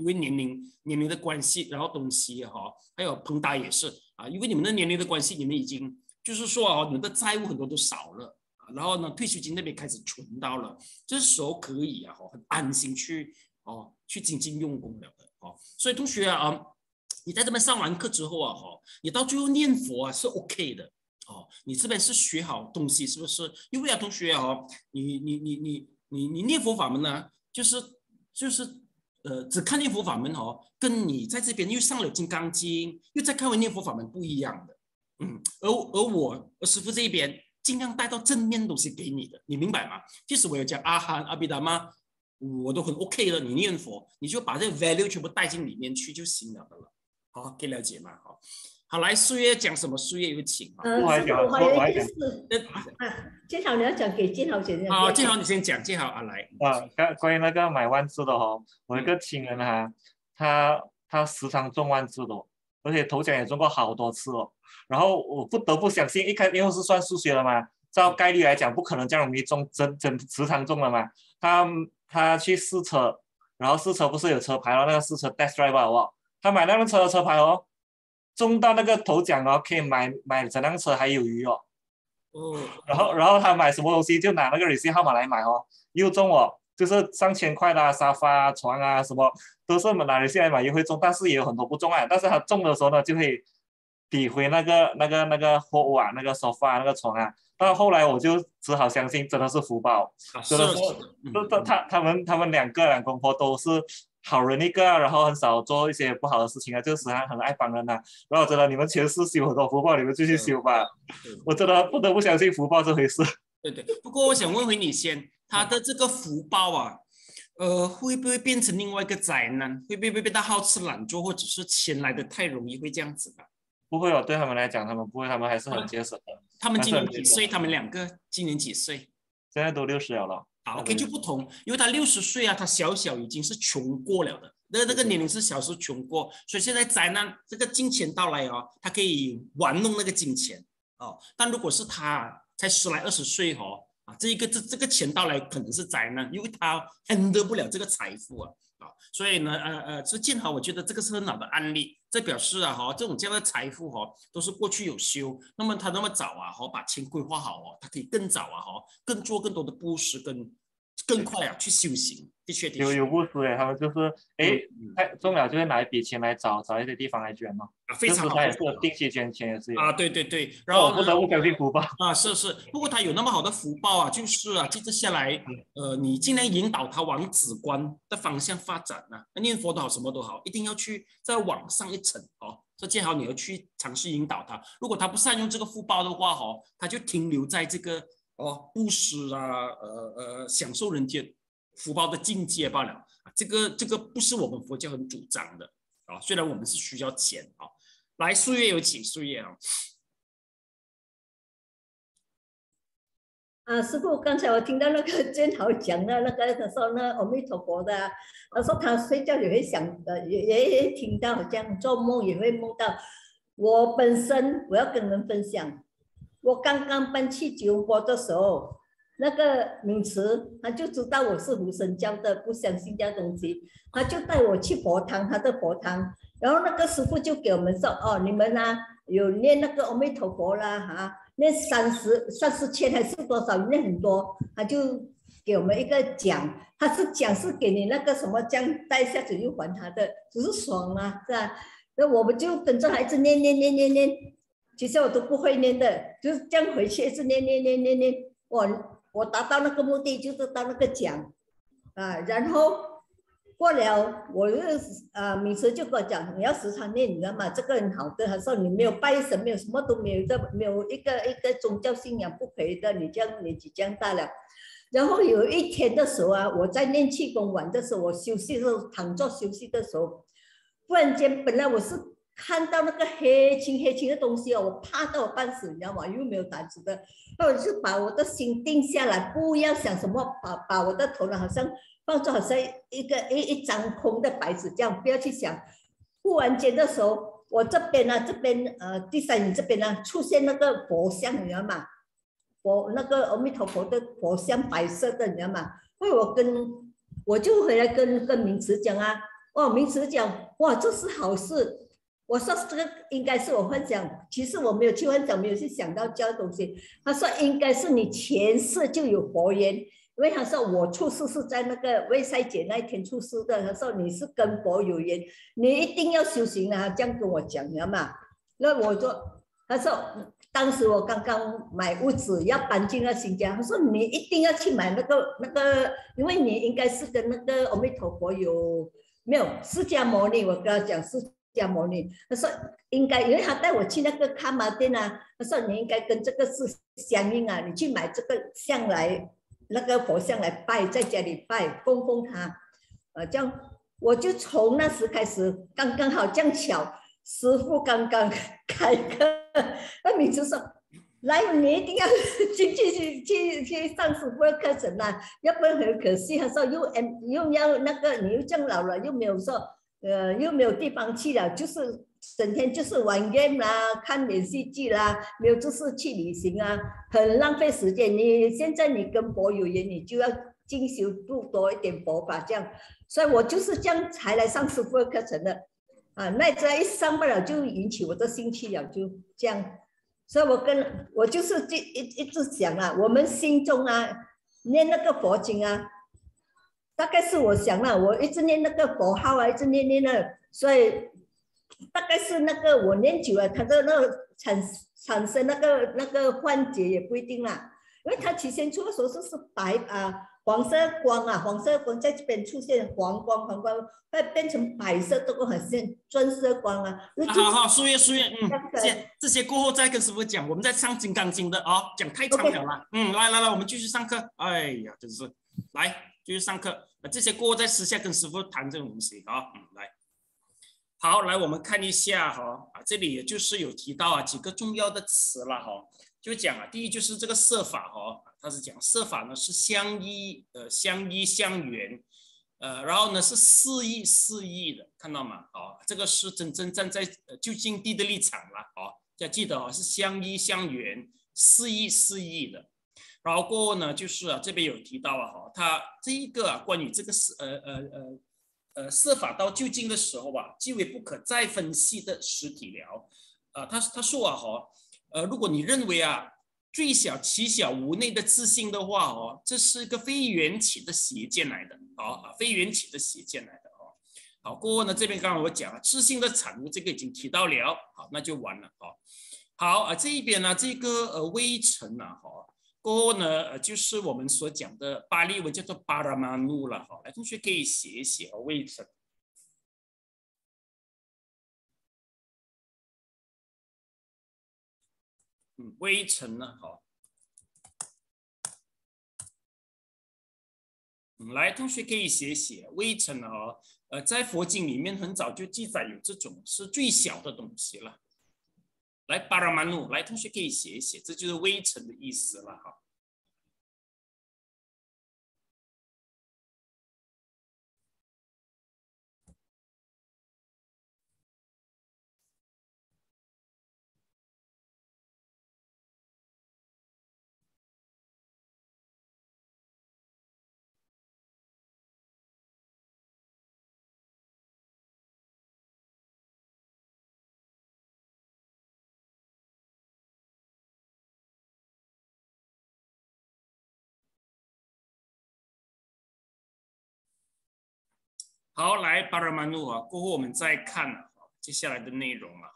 因为年龄的关系，然后东西哈，还有彭达也是啊，因为你们的年龄的关系，你们已经就是说哦，你们的债务很多都少了。然后呢，退休金那边开始存到了，这时候可以啊，很安心去精进用功了的哦。所以同学啊，你在这边上完课之后啊，你到最后念佛啊是 OK 的哦。你这边是学好东西是不是？因为啊，同学啊，你念佛法门呢，就是只看念佛法门哦，跟你在这边又上了金刚经，又再看完念佛法门不一样的。而师父这一边尽量带到正面东西给你的，你明白吗？即使我有讲阿含、阿毗达玛，我都很 OK 的。你念佛，你就把这个 value 全部带进里面去就行了的了。好，可以了解吗？好，来素月讲什么？素月有请啊。
我还有一件事建豪你要讲给建豪先生。
好，建豪你先讲，建豪啊来。
关于那个买万字的我一个亲人他时常中万字的，而且头奖也中过好多次哦。然后我不得不相信，因为是算数学了嘛，照概率来讲，不可能这样容易中，时常中了嘛。他去试车，然后试车不是有车牌那个试车 test drive 好不好？他买那辆车的车牌中到那个头奖可以买整辆车还有余哦。然后他买什么东西就拿那个 receipt 号码来买又中就是上千块的沙发床啊什么都是拿 receipt 来买又会中，但是也有很多不中啊。但是他中的时候呢，就会抵回那个货物那个 sofa 那个床啊。到后来我就只好相信真的是福报，真的是他们两公婆都是好人一个，然后很少做一些不好的事情就是很爱帮人然后真的你们前世修很多福报，你们继续修吧。我真的不得不相信福报这回事。
对，不过我想问回你先，他的这个福报啊，会不会变成另外一个灾难？会不会变到好吃懒做，或者是钱来的太容易，会这样子吧？
不会对他们来讲，他们不会，他们还是很节省的。
他们今年几岁？他们两个今年几岁？
现在都60了。
好 ，OK 就不同，因为他60岁啊，他小已经是穷过了的，那个年龄是小时候穷过，所以现在灾难这个金钱到来他可以玩弄那个金钱但如果是他才10来20岁这个钱到来可能是灾难，因为他 handle 不了这个财富所以呢是建豪，我觉得这个是很好的案例，这表示这种这样的财富都是过去有修，那么他那么早把钱规划好他可以更早更做更多的布施，更快去修行。的确
有布施他们就是太重了就会拿一笔钱来找一些地方来捐
非常好，
他也是定期捐钱也是有
对，然后
我不得不相信福报
是，不过他有那么好的福报就是接着下来你尽量引导他往止观的方向发展念佛都好，什么都好，一定要去再往上一层这建豪你要去尝试引导他，如果他不善用这个福报的话他就停留在这个布施享受人间福报的境界罢了这个不是我们佛教很主张的虽然我们是需要钱来素月有请，素月
师父，刚才我听到那个建豪讲的他说阿弥陀佛的他说他睡觉也会想也听到，好像做梦也会梦到。我本身我要跟人分享，我刚刚搬去吉隆坡的时候，那个名词他就知道我是无神教的，不相信这东西，他就带我去佛堂，他的佛堂，然后那个师父就给我们说你们有念那个阿弥陀佛啦念30千还是多少，念很多，他就给我们一个奖，他是奖是给你那个什么奖带下子又还他的，只是爽是吧？那我们就跟着孩子念，其实我都不会念的，就是这样回去一直念，我达到那个目的就是到那个奖然后过了我名词就跟我讲，你要时常念，你知道吗？这个很好的，他说你没有拜神，没有什么都没有的，没有一个宗教信仰不可以的，你这样年纪这样大了。然后有一天的时候我在练气功完的时候，我休息的时候躺着休息的时候，忽然间本来我是看到那个黑青的东西我怕到我半死，你知道吗？又没有胆子的，那我就把我的心定下来，不要想什么，把我的头脑好像放着好像一张空的白纸这样，不要去想。忽然间的时候，我这边第三眼这边出现那个佛像，你知道吗？那个阿弥陀佛的佛像，白色的，你知道吗？因为我就回来跟名词讲哦，名词讲，哇，这是好事。我说这个应该是我幻想，其实我没有去幻想，没有去想到教东西。他说应该是你前世就有佛缘，因为他说我出世是在那个卫塞节那一天出世的。他说你是跟佛有缘，你一定要修行啊，这样跟我讲了嘛。那我说，他说当时我刚刚买屋子要搬进了新家，他说你一定要去买那个，因为你应该是跟那个阿弥陀佛有没有释迦牟尼？我跟他讲释迦牟尼，他说应该，因为他带我去那个卡玛店啊，他说你应该跟这个是相应啊，你去买这个像来那个佛像来拜，在家里拜供奉他，这样我就从那时开始，刚刚好这样巧，师傅刚刚开课，那名字说。来，你一定要去上师傅的课程啊，要不然很可惜。他说又要那个，你又这样老了，又没有说又没有地方去了，就是整天就是玩 game 啦，看连续剧啦，没有就是去旅行啊，很浪费时间。你现在你跟佛有缘，你就要进修度多一点佛法这样，所以我就是这样才来上师傅的课程的啊。那这一上不了就引起我的兴趣了，就这样。所以我就是一直想啊，我们心中啊念那个佛经啊，大概是我想了，我一直念那个佛号啊，一直念了，所以大概是那个我念久了，它的那个产生那个幻觉也不一定啦，因为它起先出的时候是黄色光啊，黄色光在这边出现黄光，会变成白色的光，很像钻色光啊。
好，苏月，这些过后再跟师傅讲，我们在上《金刚经》的哦，讲太长了啦。来，我们继续上课。哎呀，真是，来继续上课。这些过后再私下跟师傅谈这种东西啊。来，好，来我们看一下哈这里也就是有提到几个重要的词了哈。就讲第一就是这个摄法他是讲摄法呢是相依相缘，然后呢是四意的，看到吗？这个是真正站在究竟地的立场了要记得是相依相缘，四意的。然后过后呢就是这边有提到他这一个关于这个摄法到究竟的时候即为不可再分析的实体了。他说如果你认为最小其小无内的自信的话这是一个非缘起的邪见来的非缘起的邪见来的好，过后呢这边刚刚我讲了自信的产物，这个已经提到了，好，那就完了好这一边呢这个微尘过后呢就是我们所讲的巴利文叫做巴拉马努了来同学可以写一写微尘。微尘呢来同学可以写写微尘在佛经里面很早就记载有这种是最小的东西了。来巴拉马努，来同学可以写一写，这就是微尘的意思了好，来巴拉马努过后我们再看接下来的内容了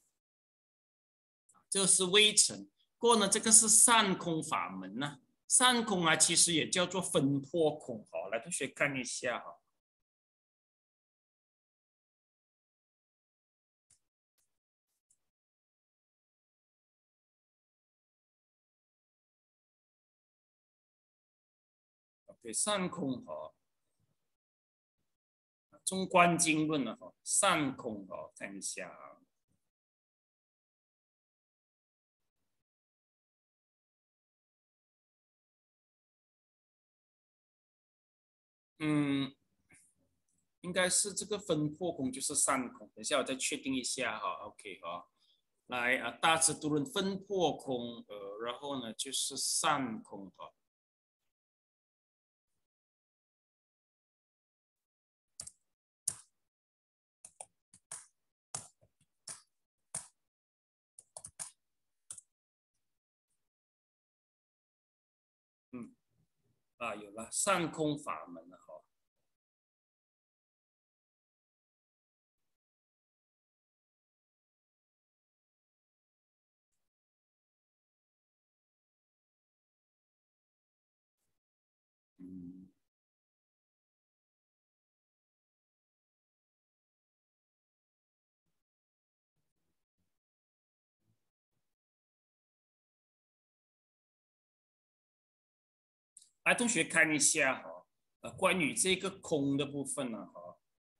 这是微尘，过后呢这个是散空法门呢，散空其实也叫做分破空来同学看一下对，散空中观经论散空看一下应该是这个分破空就是散空，等一下我再确定一下OK 来大智度论分破空然后呢就是散空有了上空法门了哈。来，同学看一下哈，关于这个空的部分呢，哈。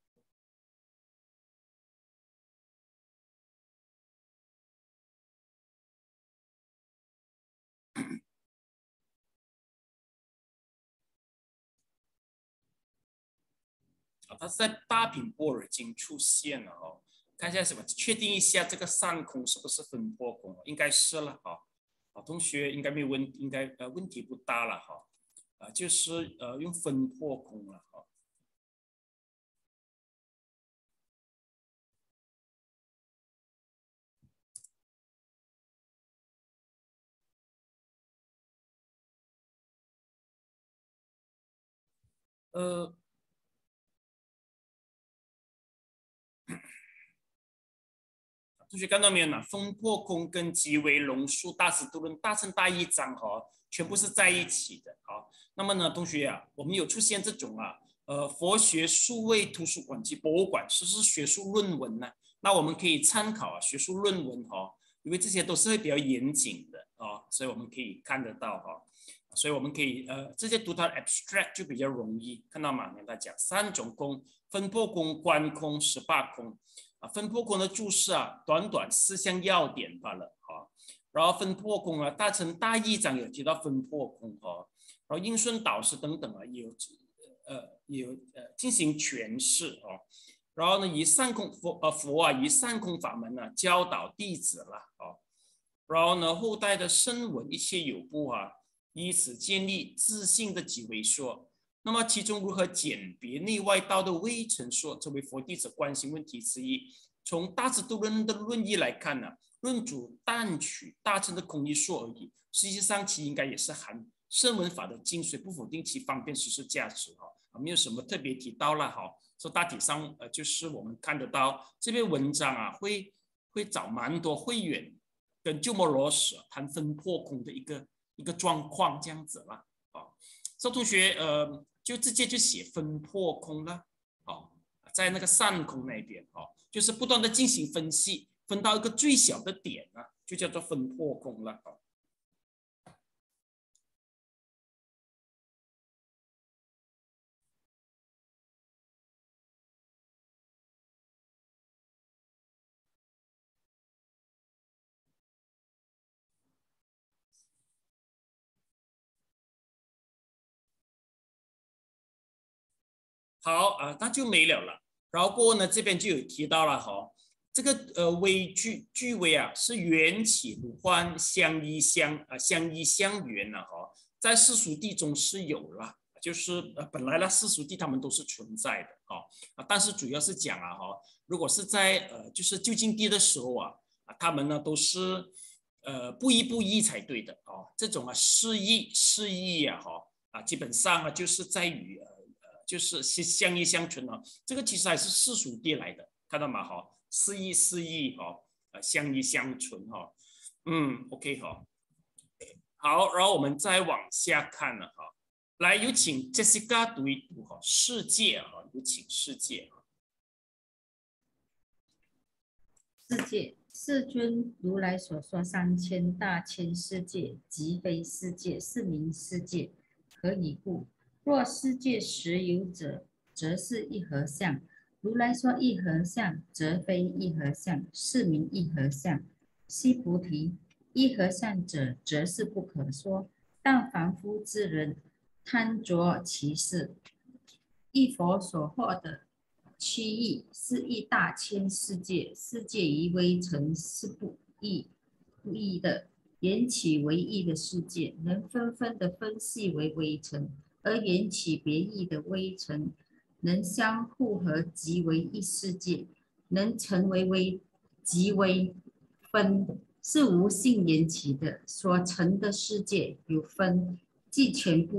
它是在大品波尔经出现了哦，看一下什么，确定一下这个上空是不是分破空，应该是了哈。同学应该没有问，应该问题不大了哈。就是用分破空了哈。同学看到没有呢？分破空跟极为龙树大智度论大乘大义章哈，全部是在一起的。好，那么呢，同学啊，我们有出现这种佛学数位图书馆及博物馆实施学术论文呢，那我们可以参考学术论文哈，因为这些都是会比较严谨的所以我们可以看得到哈。所以我们可以直接读它的 abstract 就比较容易看到嘛。跟大家讲3种空：分破空、观空、18空。分破空的注释短短4项要点罢了然后分破空大乘大义章有提到分破空然后应顺导师等等也有进行诠释然后呢以上空佛以上空法门教导弟子了然后呢后代的声闻一切有部以此建立自信的几为说。那么其中如何鉴别内外道的微尘说，成为佛弟子关心问题之一。从大智度论的论义来看论主但取大乘的空义说而已，实际上其应该也是含声闻法的精髓，不否定其方便实施价值没有什么特别提到了所以大体上就是我们看得到这篇文章会找蛮多会员跟鸠摩罗什谈分破空的一个状况这样子了所以同学就直接就写分破空了在那个上空那边就是不断的进行分析，分到一个最小的点就叫做分破空了好那就没了。然后过后呢，这边就有提到了这个微句微是缘起如幻，相依相缘了在世俗谛中是有了，就是本来世俗谛他们都是存在的但是主要是讲如果是在就是究竟谛的时候他们呢都是不一才对的这种释义基本上就是在于就是相依相存这个其实还是世俗谛来的，看到吗释义相依相存OK 好，然后我们再往下看了来有请 Jessica 读一读世界有请世界
世界，世尊如来所说3000大千世界，即非世界，是名世界。何以故？若世界实有者，则是一合相。如来说一合相，则非一合相，是名一合相。须菩提，一合相者，则是不可说。但凡夫之人贪着其事。一佛所获的区域是一大千世界，世界于微尘是不异的，缘起为异的世界，能纷纷的分系为微尘。而缘起别异的微尘能相互合即为一世界，能成为即为分，是无性缘起的所成的世界有分，即全部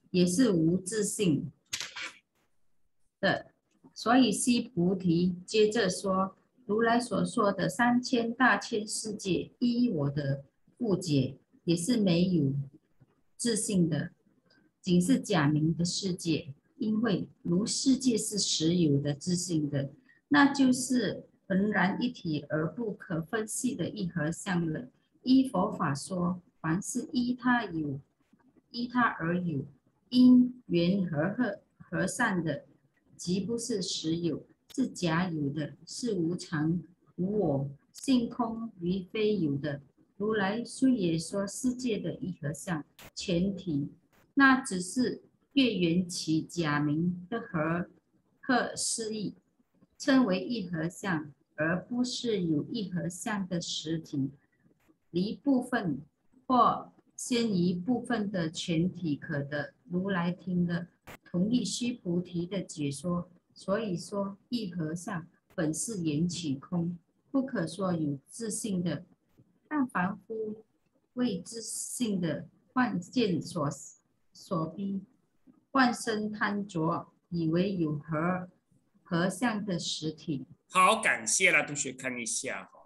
也是无自性的。所以悉菩提接着说，如来所说的3000大千世界，依我的复解，也是没有自性的，仅是假名的世界。因为如世界是实有的自性的，那就是浑然一体而不可分析的一合相了。依佛法说，凡是依他有，依他而有，因缘合善的，即不是实有，是假有的，是无常无我，性空于非有的。如来虽也说世界的一合相全体，那只是月圆起假名的合释义，称为一合相，而不是有一合相的实体。离部分或先移部分的全体可得。如来听了，同意须菩提的解说，所以说一合相本是缘起空，不可说有自性的。但凡夫为自性的幻见所逼，幻生贪着，以为有合相的实体。
好，感谢了，同学看一下哈。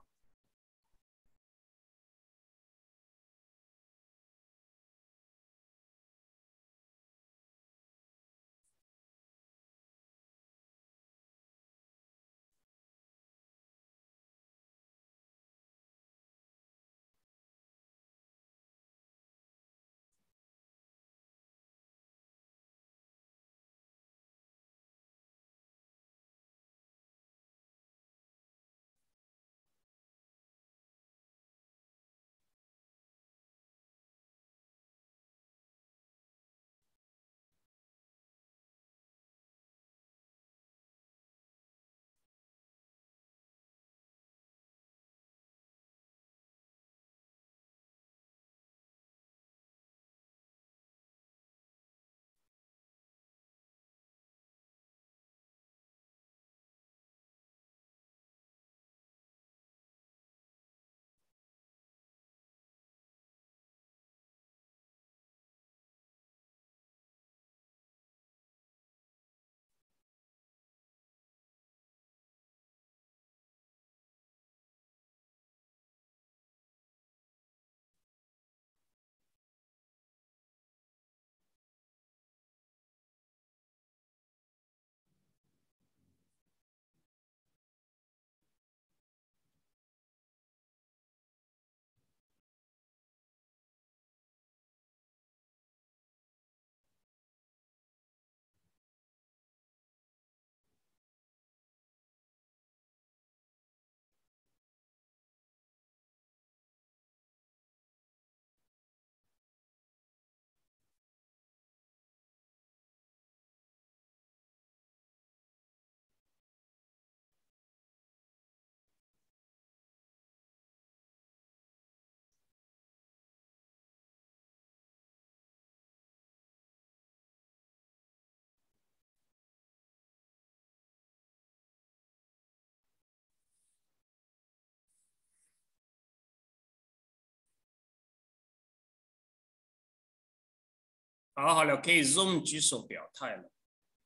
好了，可以 Zoom 举手表态了。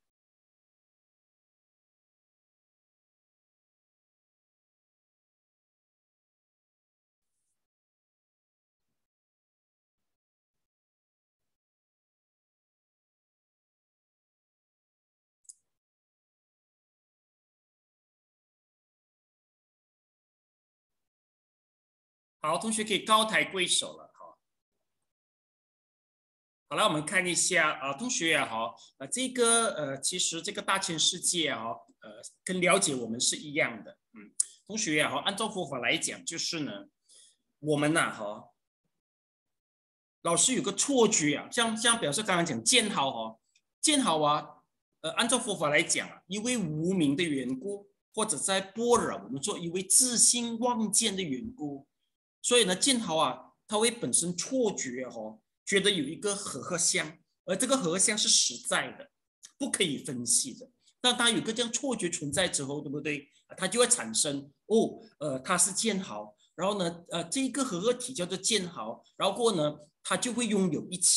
好，同学可以高抬贵手了。好了，我们看一下同学也好，这个其实这个大千世界啊，跟了解我们是一样的，同学也好，按照佛法来讲，就是呢，我们呐老是有个错觉啊，像表示刚刚讲见好见好啊，按照佛法来讲啊，因为无明的缘故，或者在般若我们说因为自性妄见的缘故，所以呢见好啊，它会本身错觉觉得有一个合相，而这个合相是实在的，不可以分析的。当它有个这样错觉存在之后，对不对？它就会产生它是见好，然后呢，这个合体叫做见好，然后过呢，它就会拥有一切。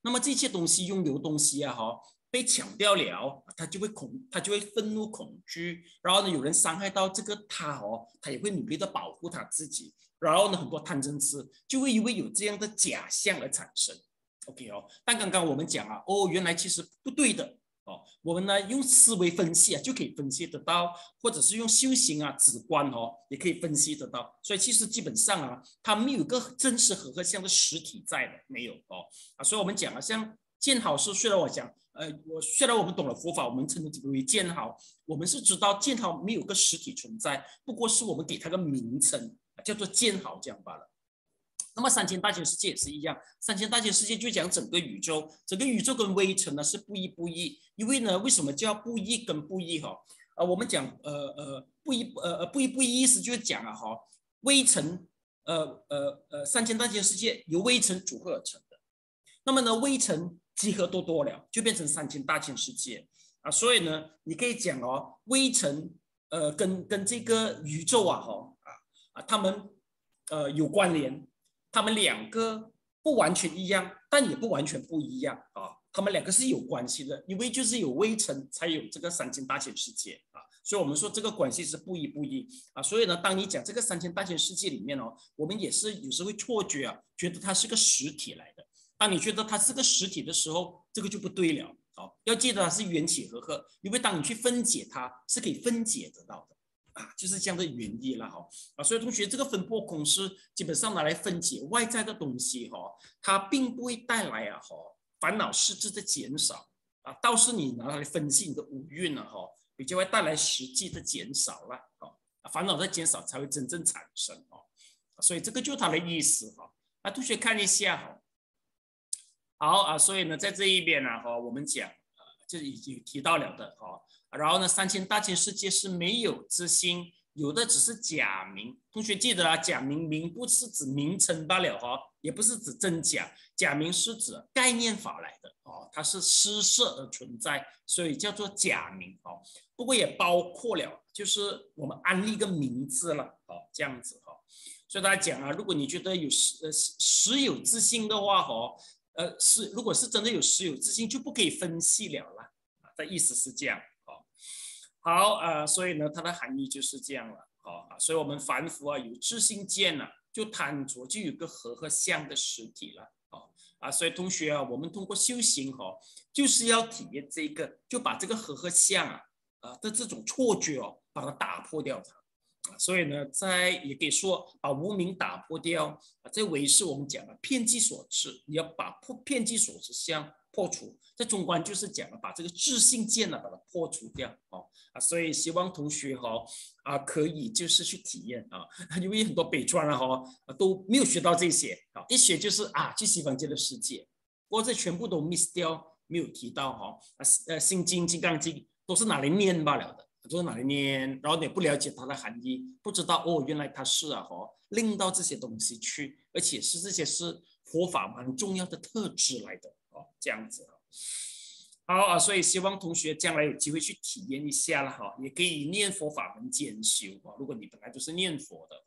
那么这些东西拥有东西啊被抢掉了，他就会愤怒恐惧，然后呢有人伤害到这个他他也会努力的保护他自己，然后呢很多贪嗔痴就会因为有这样的假象而产生。OK 但刚刚我们讲原来其实不对的我们呢用思维分析就可以分析得到，或者是用修行止观也可以分析得到。所以其实基本上它没有一个真实和合相的实体在的，没有所以我们讲像见好是虽然我讲虽然我们懂了佛法，我们称之为见好，我们是知道见好没有个实体存在，不过是我们给它个名称叫做见好这样罢了。那么三千大千世界也是一样，三千大千世界就讲整个宇宙，整个宇宙跟微尘呢是不一不异，因为呢为什么叫不一跟不异我们讲不一意思就是讲微尘三千大千世界由微尘组合而成的，那么呢微尘集合多了就变成三千大千世界所以呢你可以讲微尘跟这个宇宙他们有关联。他们两个不完全一样，但也不完全不一样他们两个是有关系的，因为就是有微尘才有这个三千大千世界所以我们说这个关系是不一不一所以呢当你讲这个三千大千世界里面我们也是有时会错觉觉得它是个实体来的。当你觉得它是个实体的时候，这个就不对了要记得它是缘起和合，因为当你去分解它是可以分解得到的就是这样的原意了所以同学这个分破空是基本上拿来分解外在的东西它并不会带来烦恼事质的减少倒是你拿来分析你的五蕴比较会带来实际的减少了烦恼的减少才会真正产生所以这个就是它的意思同学看一下好所以呢在这一边我们讲这已经提到了的然后呢三千大千世界是没有自性，有的只是假名。同学记得假名不是指名称罢了也不是指真假，假名是指概念法来的它是施设而存在，所以叫做假名不过也包括了就是我们安立一个名字了这样子所以大家讲如果你觉得有实有自性的话如果是真的有实有自性就不可以分析了的意思是这样好所以呢它的含义就是这样了所以我们凡夫有自性见就贪着就有个和相的实体了所以同学我们通过修行就是要体验这个，就把这个和相的这种错觉把它打破掉它所以呢也可以说把无明打破掉这唯是我们讲的遍计所知，你要把遍计所知相破除，在中观就是讲把这个自性见把它破除掉所以希望同学可以就是去体验因为很多北川都没有学到这些一学就是去西方极乐世界，不过这全部都 miss 掉，没有提到心经金刚经都是拿来念罢了的，都是拿来念，然后你不了解它的含义，不知道原来它是令到这些东西去，而且是这些是佛法蛮重要的特质来的这样子好所以希望同学将来有机会去体验一下了也可以念佛法门兼修如果你本来就是念佛的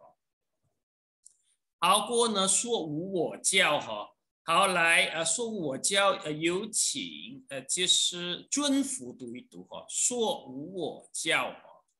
好，过后呢说无我教好来说无我教有请就是尊福读一读说无我教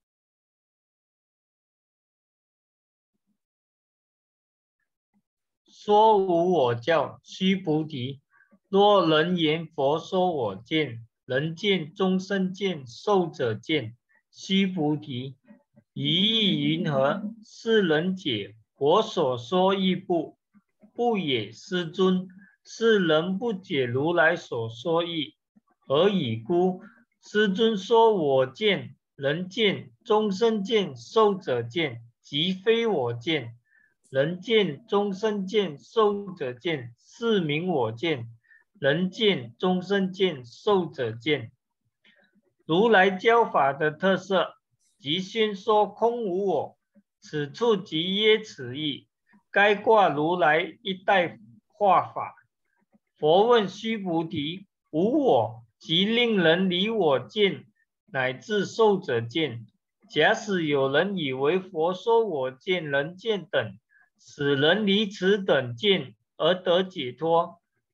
说无我教，须菩提，若人言佛说我见，人见众生见，寿者见。须菩提，于意云何？是人解，佛所说亦不也，师尊。是人不解如来所说义，何以故？师尊说我见，人见，众生见，寿者见，即非我见。人见众生见寿者见，是名我见。人见众生见寿者见。如来教法的特色，即宣说空无我，此处即耶此意，该挂如来一代化法。佛问须菩提，无我即令人离我见，乃至寿者见。假使有人以为佛说我见、人见等，使人离此等见而得解脱，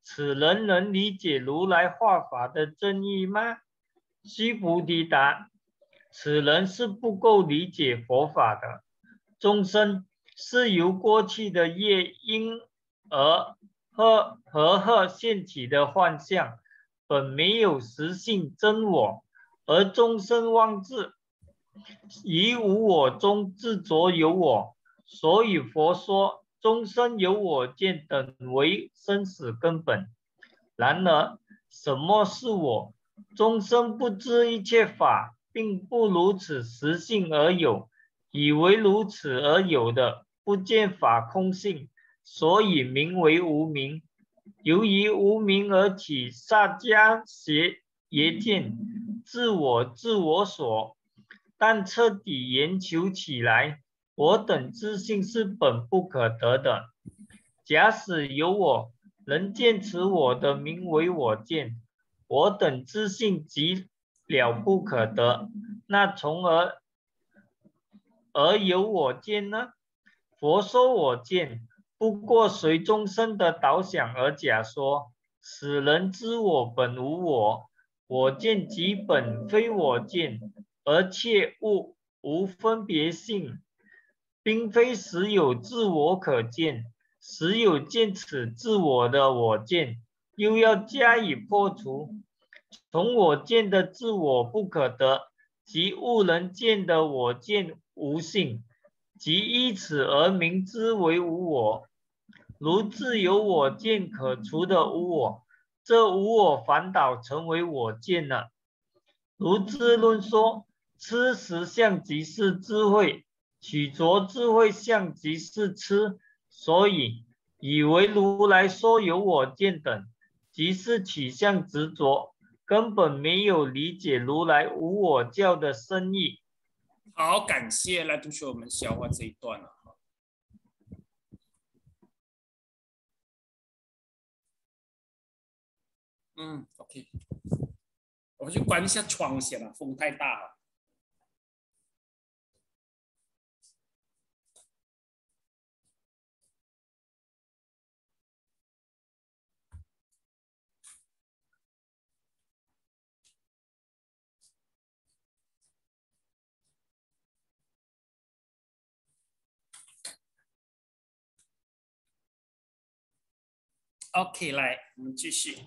此人能理解如来画法的真意吗？须菩提答：此人是不够理解佛法的。众生是由过去的业因而和现起的幻象，本没有实性真我，而众生妄自于无我中自着有我，所以佛说众生有我见等为生死根本。然而，什么是我？众生不知一切法并不如此实性而有，以为如此而有的，不见法空性，所以名为无明。由于无明而起萨迦耶见，自我所，但彻底研究起来，我等自性是本不可得的。假使有我，能见此我的名为我见，我等自性即了不可得，那从而有我见呢？佛说我见，不过随众生的导想而假说，此人知我本无我，我见即本非我见，而切无分别性，并非实有自我可见，实有见此自我的我见，又要加以破除。从我见的自我不可得，即悟人见的我见无性，即依此而名之为无我。如自有我见可除的无我，这无我反倒成为我见了。如智论说，痴实相即是智慧，取着智慧相即是痴，所以以为如来说有我见等，即是取向执着，根本没有理解如来无我教的深意。
好，感谢来同学我们消化这一段了。OK， 我去关一下窗先了，风太大了。OK， 来，我们继续。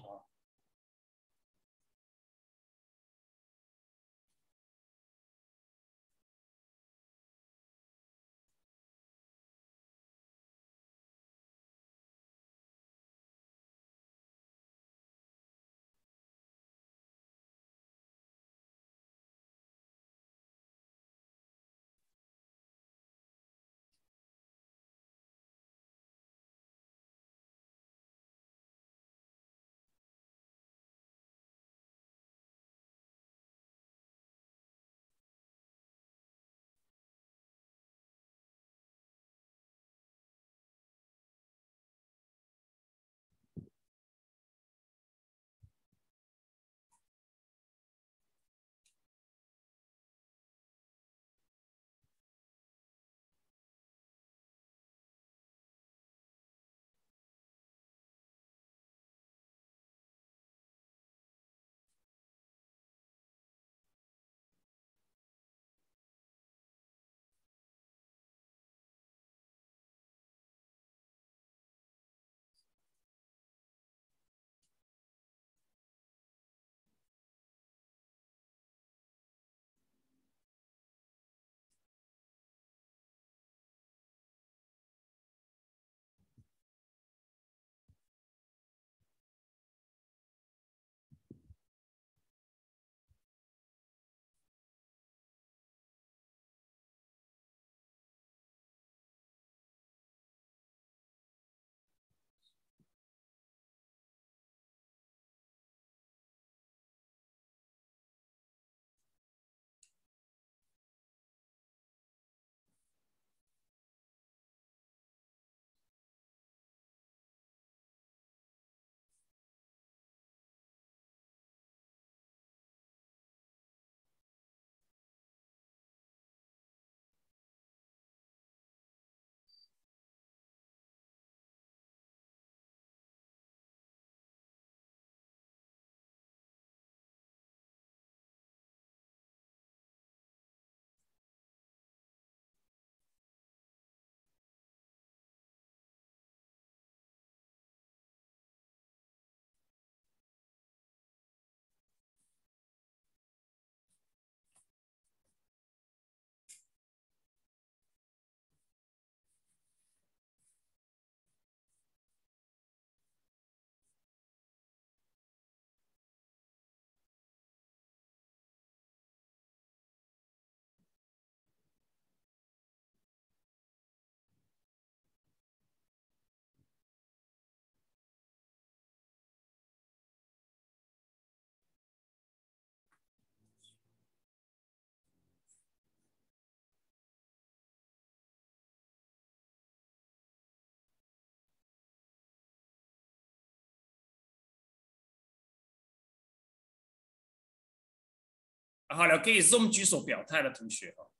好了，可以 Zoom 举手表态的同学哈。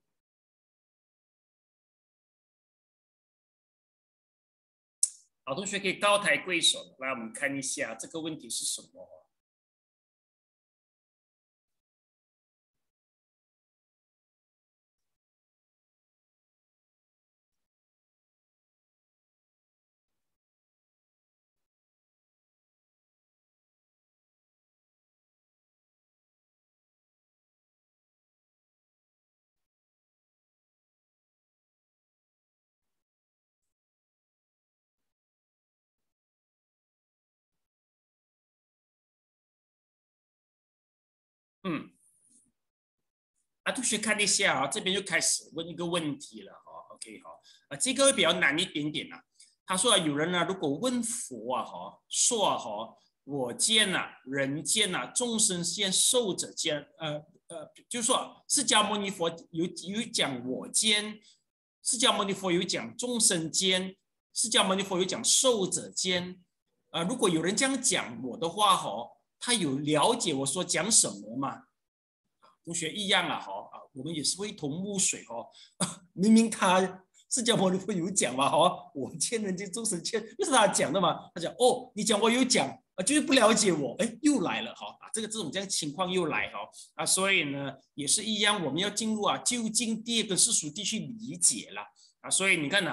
好，同学可以高抬贵手，来我们看一下这个问题是什么。同学看一下啊，这边就开始问一个问题了哈。OK 哈，这个会比较难一点点啊。他说有人呢，如果问佛啊哈，说哈，我见呐、人见呐、众生见、寿者见，就是说释迦牟尼佛有讲我见，释迦牟尼佛有讲众生见，释迦牟尼佛有讲寿者见。如果有人这样讲我的话哈，他有了解我说讲什么吗？同学一样啊，我们也是会同沐水明明他释迦牟尼佛有讲嘛，我见人间众生见，就是他讲的嘛。他讲哦，你讲我有讲，就是不了解我，又来了这种这样情况又来所以呢也是一样，我们要进入究竟第二个世俗地去理解了所以你看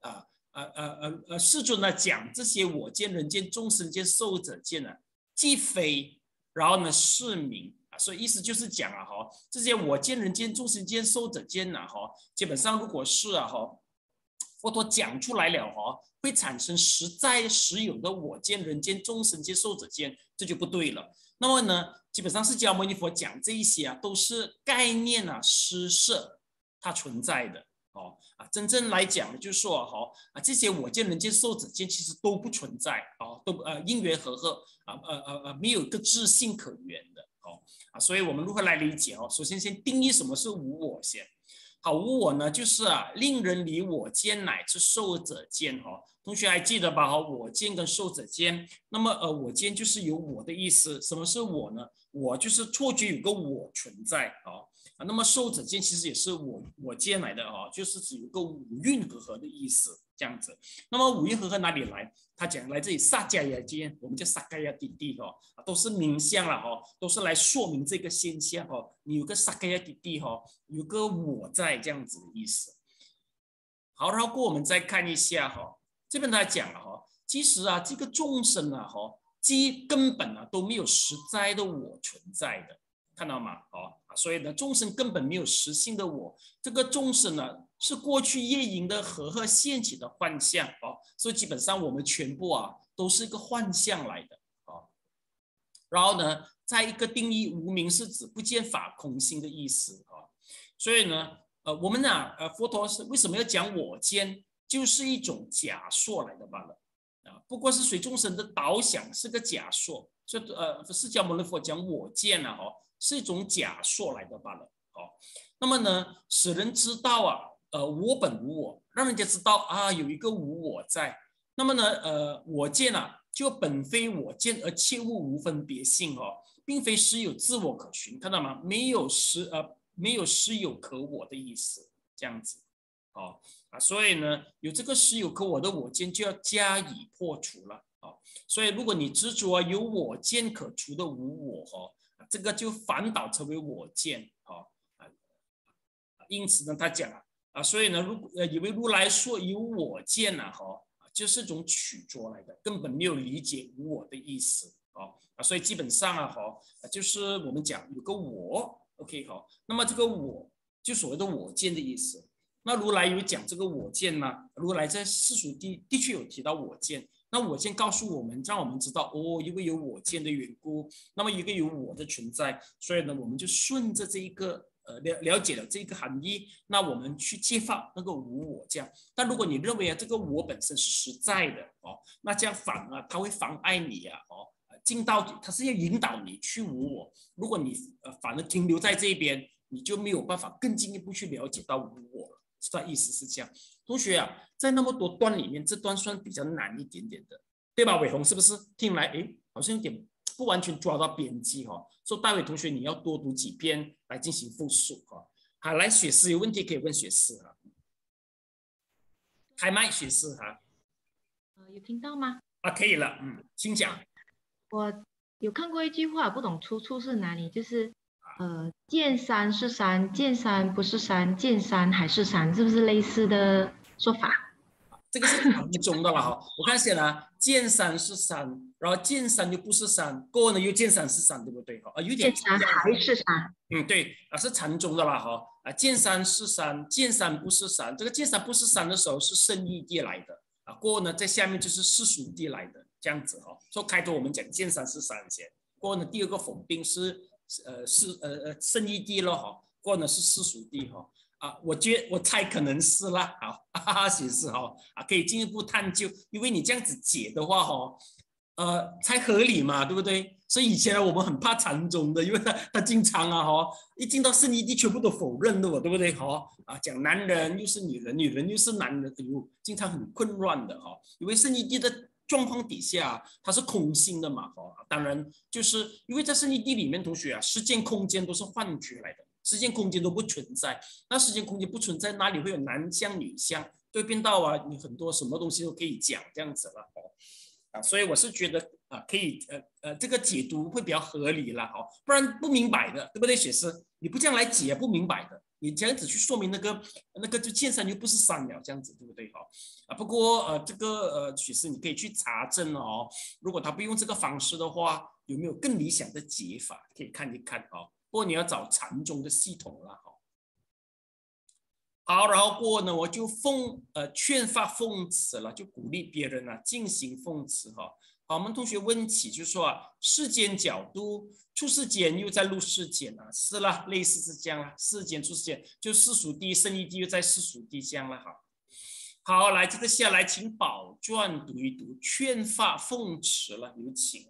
世尊呢讲这些我见人间众生见寿者见既非，然后呢是名。所以意思就是讲这些我见人间众生见寿者见基本上如果是佛陀讲出来了会产生实在实有的我见人间众生见寿者见，这就不对了。那么呢，基本上释迦牟尼佛讲这一些都是概念施设它存在的真正来讲就是说这些我见人见寿者见其实都不存在都因缘和合没有一个自性可言的所以我们如何来理解首先先定义什么是无我先。好，无我呢就是令人离我见乃至寿者见同学还记得吧我见跟寿者见，那么我见就是有我的意思。什么是我呢？我就是错觉有个我存在那么寿者见其实也是我见来的就是指有个五蕴和合的意思这样子。那么五蕴和合哪里来？他讲来自于萨迦耶见，我们叫萨迦耶底地都是名相了都是来说明这个现象你有个萨迦耶底地有个我在这样子的意思。好，然后过我们再看一下这边他讲了其实这个众生基根本都没有实在的我存在的，看到吗所以呢众生根本没有实性的我，这个众生呢是过去业因的和合现起的幻象所以基本上我们全部都是一个幻象来的然后呢再一个定义，无明是指不见法空性的意思所以呢我们佛陀是为什么要讲我见，就是一种假说来的罢了不过是随众生的导想，是个假说。所以释迦牟尼佛讲我见是一种假说来的罢了那么呢使人知道我本无我，让人家知道有一个无我在。那么呢我见就本非我见，而切勿无分别性并非实有自我可寻，看到吗？没有实有可我的意思这样子所以呢有这个实有可我的我见就要加以破除了所以如果你执着有我见可除的无我这个就反倒成为我见因此呢他讲所以呢以为如来说有我见就是一种取着来的，根本没有理解无我的意思所以基本上就是我们讲有个我 OK 那么这个我就所谓的我见的意思。那如来有讲这个我见吗？如来在世俗的确有提到我见。那我见告诉我们，让我们知道因为有我见的缘故，那么一个有我的存在，所以呢我们就顺着这一个了解了这个含义，那我们去揭发那个无我这样。但如果你认为这个我本身是实在的那这样反而它会妨碍你进到它是要引导你去无我。如果你反而停留在这边，你就没有办法更进一步去了解到无我了。他意思是这样。同学在那么多段里面，这段算比较难一点点的，对吧？伟鸿是不是听来好像有点不完全抓到边际所所以待会同学你要多读几遍来进行复述哈。好，来雪师有问题可以问雪师哈。开麦，雪师哈。
有听到吗？
可以了，请讲。
我有看过一句话，不懂出处是哪里，就是见山是山，见山不是山，见山还是山，是不是类似的说法？
这个是常中的了哈。我看写了，见山是山，然后见山又不是山，过后呢又见山是山，对不对？有点
见山还是山。
对是常中的了哈。见山是山，见山不是山，这个见山不是山的时候是圣义地来的过后呢在下面就是世俗地来的这样子哈。所以开头我们讲见山是山先，过后呢第二个否定是圣义地了哈，过后呢是世俗地哈。我猜可能是啦，好，显示可以进一步探究，因为你这样子解的话才合理嘛，对不对？所以以前我们很怕禅宗的，因为他经常一进到圣义地全部都否认的，对不对？讲男人又是女人，女人又是男人，经常很混乱的因为圣义地的状况底下它是空性的嘛，当然就是因为在圣义地里面，同学时间空间都是幻觉来的。时间空间都不存在，那时间空间不存在，哪里会有男相女相？对变道你很多什么东西都可以讲这样子了所以我是觉得可以这个解读会比较合理了不然不明白的，对不对，雪师？你不这样来解不明白的，你这样子去说明那个就见山又不是山了，这样子对不对不过这个雪师你可以去查证如果他不用这个方式的话，有没有更理想的解法可以看一看不过你要找禅宗的系统了好，然后过后呢，我就劝发奉持了，就鼓励别人进行奉持好，我们同学问起就说世间角度，出世间又在入世间是啦，类似是这样啦，世间出世间就世俗地，圣义地又在世俗地这样了好，来这个下来，请宝传读一读，劝发奉持了，有请。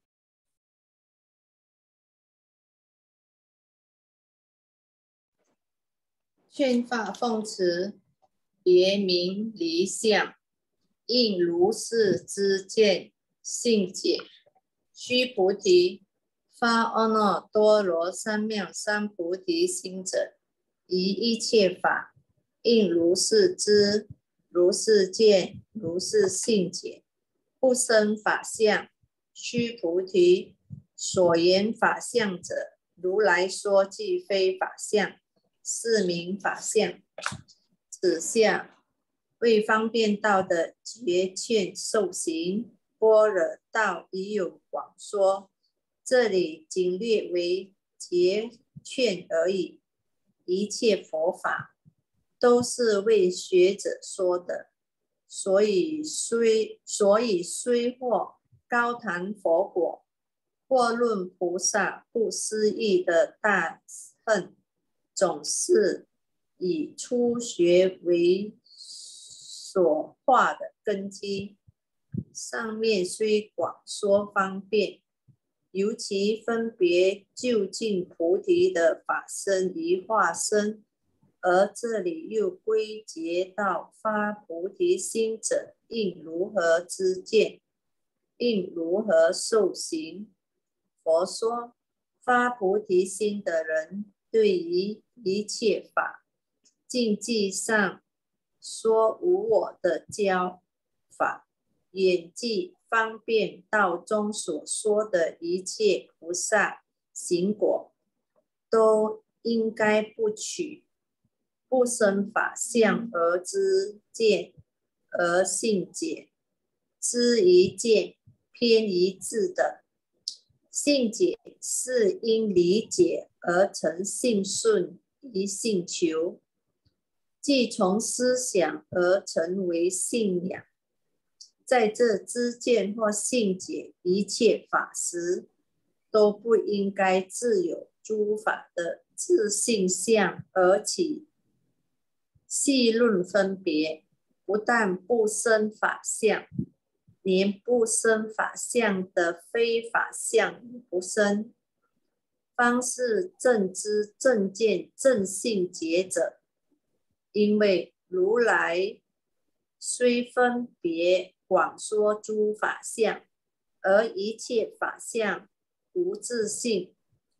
劝发奉持，别名离相，应如是知见性解。须菩提，发阿耨多罗三藐三菩提心者，于一切法应如是知，如是见，如是性解，不生法相。须菩提，所言法相者，如来说既非法相，是名法相。此下为方便道的决劝受行，般若道已有广说，这里仅略为决劝而已。一切佛法都是为学者说的，所以虽或高谈佛果，或论菩萨不思议的大恨，总是以初学为所化的根基。上面虽广说方便，尤其分别究竟菩提的法身与化身，而这里又归结到发菩提心者应如何知见，应如何受行。佛说，发菩提心的人对于一切法境界上说无我的教法，远近方便道中所说的一切菩萨行果，都应该不取不生法相而知见，而信解，知一见偏一智的。信解是因理解而成信顺与信求，即从思想而成为信仰。在这知见或信解一切法时，都不应该自有诸法的自性相而起细论分别，不但不生法相，连不生法相的非法相也不生，方是正知正见正信解者。因为如来虽分别广说诸法相，而一切法相无自性，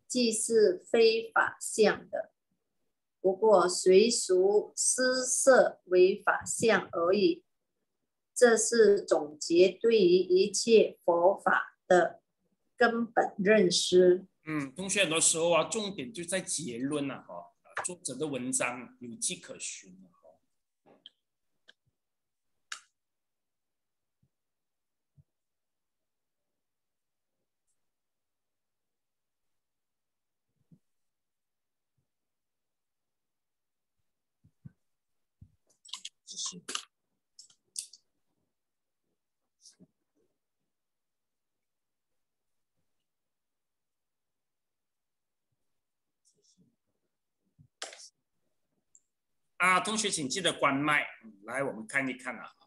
即是非法相的。不过随俗施设为法相而已。这是总结对于一切佛法的根本认识。
同学很多时候啊，重点就在结论啊，作者的文章有迹可循啊。是。同学请记得关麦。来，我们看一看啊。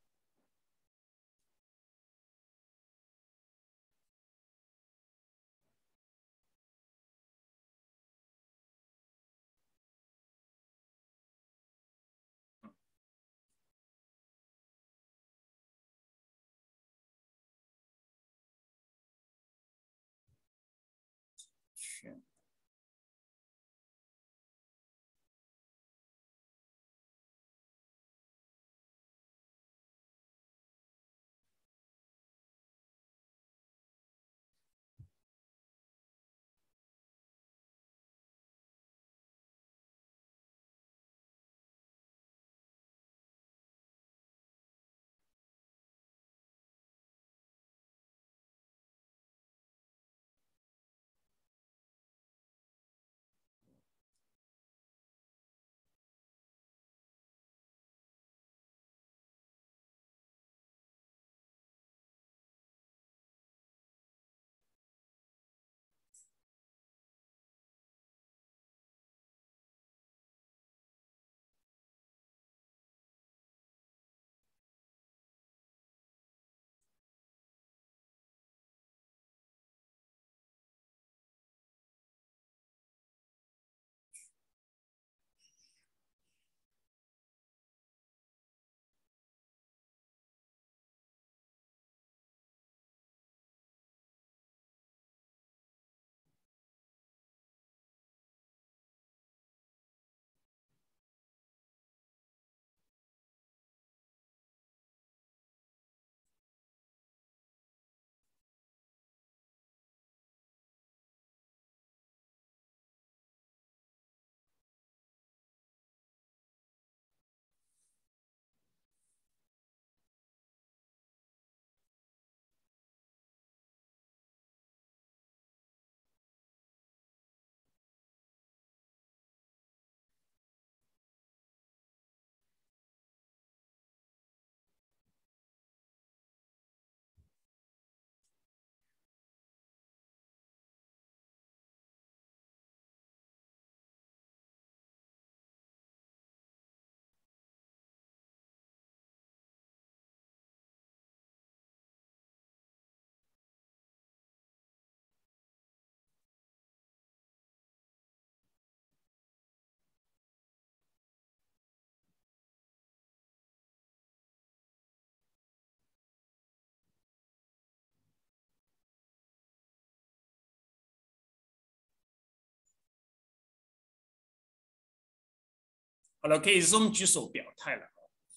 好了，可以 Zoom 举手表态了。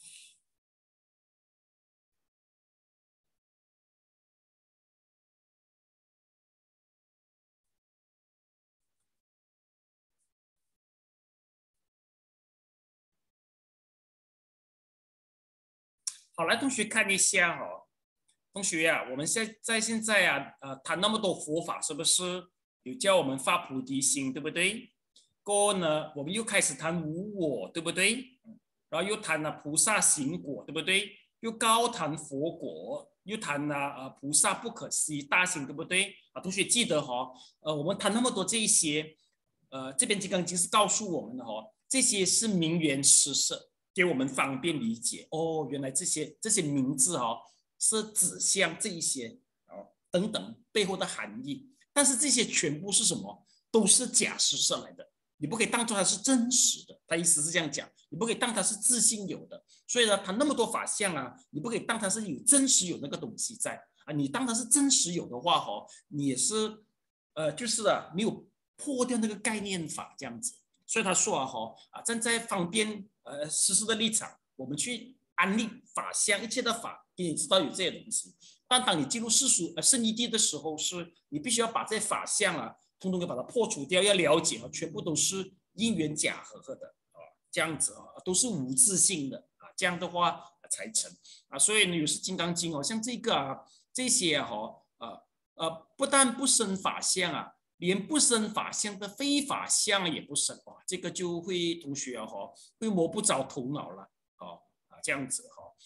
好，来同学看一下同学啊，我们现在啊，谈那么多佛法，是不是有教我们发菩提心，对不对？过后呢，我们又开始谈无我，对不对？然后又谈了菩萨行果，对不对？又高谈佛果，又谈了菩萨不可思议大行，对不对？同学记得我们谈那么多这一些，这边《金刚经》是告诉我们的这些是名言施设，给我们方便理解。原来这些名字是指向这一些等等背后的含义，但是这些全部是什么？都是假施设来的。你不可以当作它是真实的，他意思是这样讲，你不可以当它是自性有的。所以呢，它那么多法相啊，你不可以当它是有真实有那个东西在啊。你当它是真实有的话你也是就是没有破掉那个概念法这样子。所以他说站在方便实施的立场，我们去安立法相，一切的法给你知道有这些东西。但当你进入圣义谛的时候，是你必须要把这些法相通通给把它破除掉，要了解全部都是因缘假合的这样子都是无自性的这样的话才成所以呢，有时《金刚经》像这个这些不但不生法相连不生法相的非法相也不生这个就会同学会摸不着头脑了这样子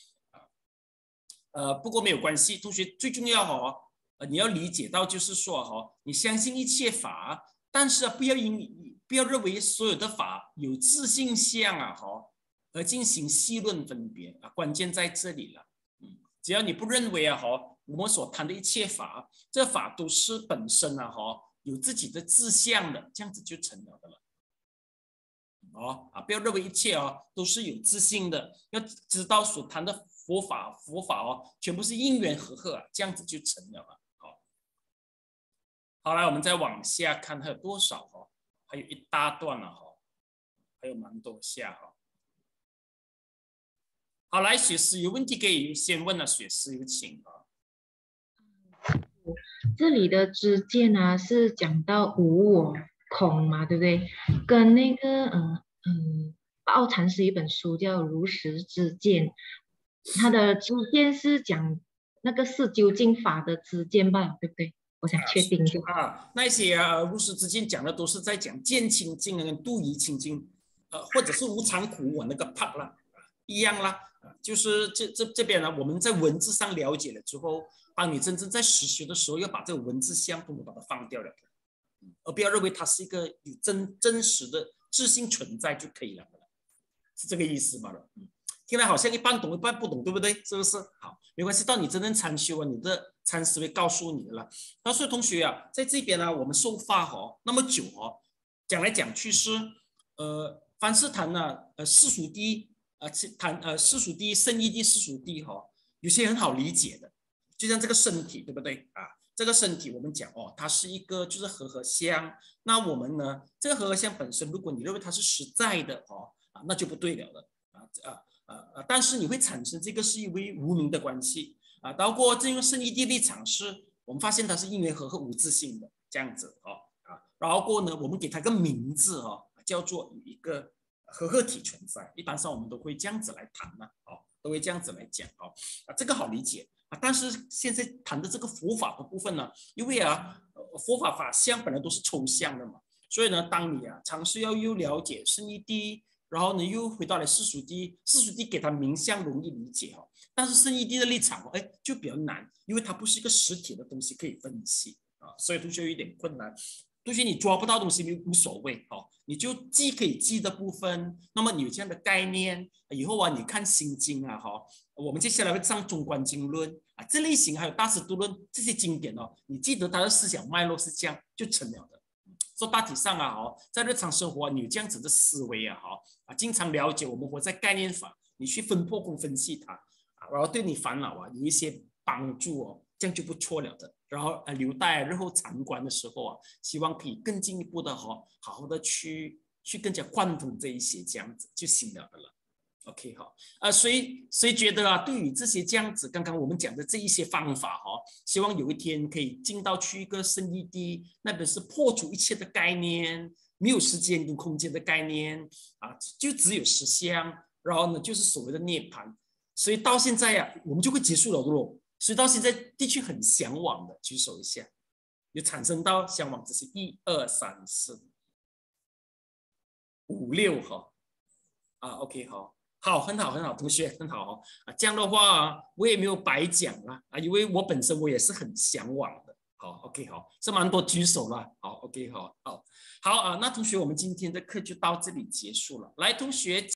不过没有关系，同学最重要你要理解到就是说你相信一切法，但是不要认为所有的法有自性相而进行细论分别关键在这里了。只要你不认为我们所谈的一切法，这法都是本身有自己的自相的，这样子就成了的了。不要认为一切都是有自性的，要知道所谈的佛法全部是因缘合这样子就成了。好，来我们再往下看，还有多少还有一大段还有蛮多下好，来雪师有问题可以先问雪师有请
这里的知见是讲到无我空嘛，对不对？跟那个报禅师一本书叫《如实知见》，他的知见是讲那个是究竟法的知见吧，对不对？我想确定就
那些如实知见讲的都是在讲见清净跟度疑清净或者是无常苦我那个 part 啦一样啦就是这边呢，我们在文字上了解了之后，当你真正在实修的时候，要把这个文字相通的把它放掉了，而不要认为它是一个有真实的自性存在就可以了，是这个意思吗？听来好像一半懂一半不懂，对不对？是不是？好，没关系，到你真正参修你的参师会告诉你的了。那所以同学在这边呢，我们受法那么久讲来讲去是凡是谈世俗谛谈世俗谛、圣义谛、世俗谛有些很好理解的，就像这个身体，对不对这个身体我们讲它是一个就是和相。那我们呢，这个和相本身，如果你认为它是实在的那就不对了的但是你会产生这个是因为无明的关系包括这个圣义谛立场是我们发现它是因缘和无自性的这样子然后过呢，我们给它个名字叫做有一个合体存在，一般上我们都会这样子来谈都会这样子来讲这个好理解但是现在谈的这个佛法的部分呢，因为佛法法相本来都是抽象的嘛，所以呢，当你尝试又了解圣义谛，然后呢又回到了世俗谛，世俗谛给它名相容易理解但是圣义谛的立场就比较难，因为它不是一个实体的东西可以分析所以同学有一点困难。同学你抓不到东西无所谓你就记可以记的部分，那么你有这样的概念，以后你看心经我们接下来会上中观经论这类型，还有大师度论这些经典你记得它的思想脉络是这样就成了的。所以大体上在日常生活你有这样子的思维经常了解我们活在概念法，你去分破空分析它然后对你烦恼有一些帮助这样就不错了的。然后留待日后禅观的时候希望可以更进一步的好好的去更加贯通这一些，这样子就行了的了。OK 谁觉得对于这些这样子刚刚我们讲的这一些方法希望有一天可以进到去一个圣义谛，那边是破除一切的概念，没有时间跟空间的概念就只有实相，然后呢就是所谓的涅槃。所以到现在我们就会结束了的咯。所以到现在的确很向往的举手一下，有产生到向往，这是1、2、3、4、5、6OK 好，很好，同学很好这样的话我也没有白讲啦因为我本身我也是很向往的。好 OK 是蛮多举手了。好 OK 好那同学我们今天的课就到这里结束了。来同学。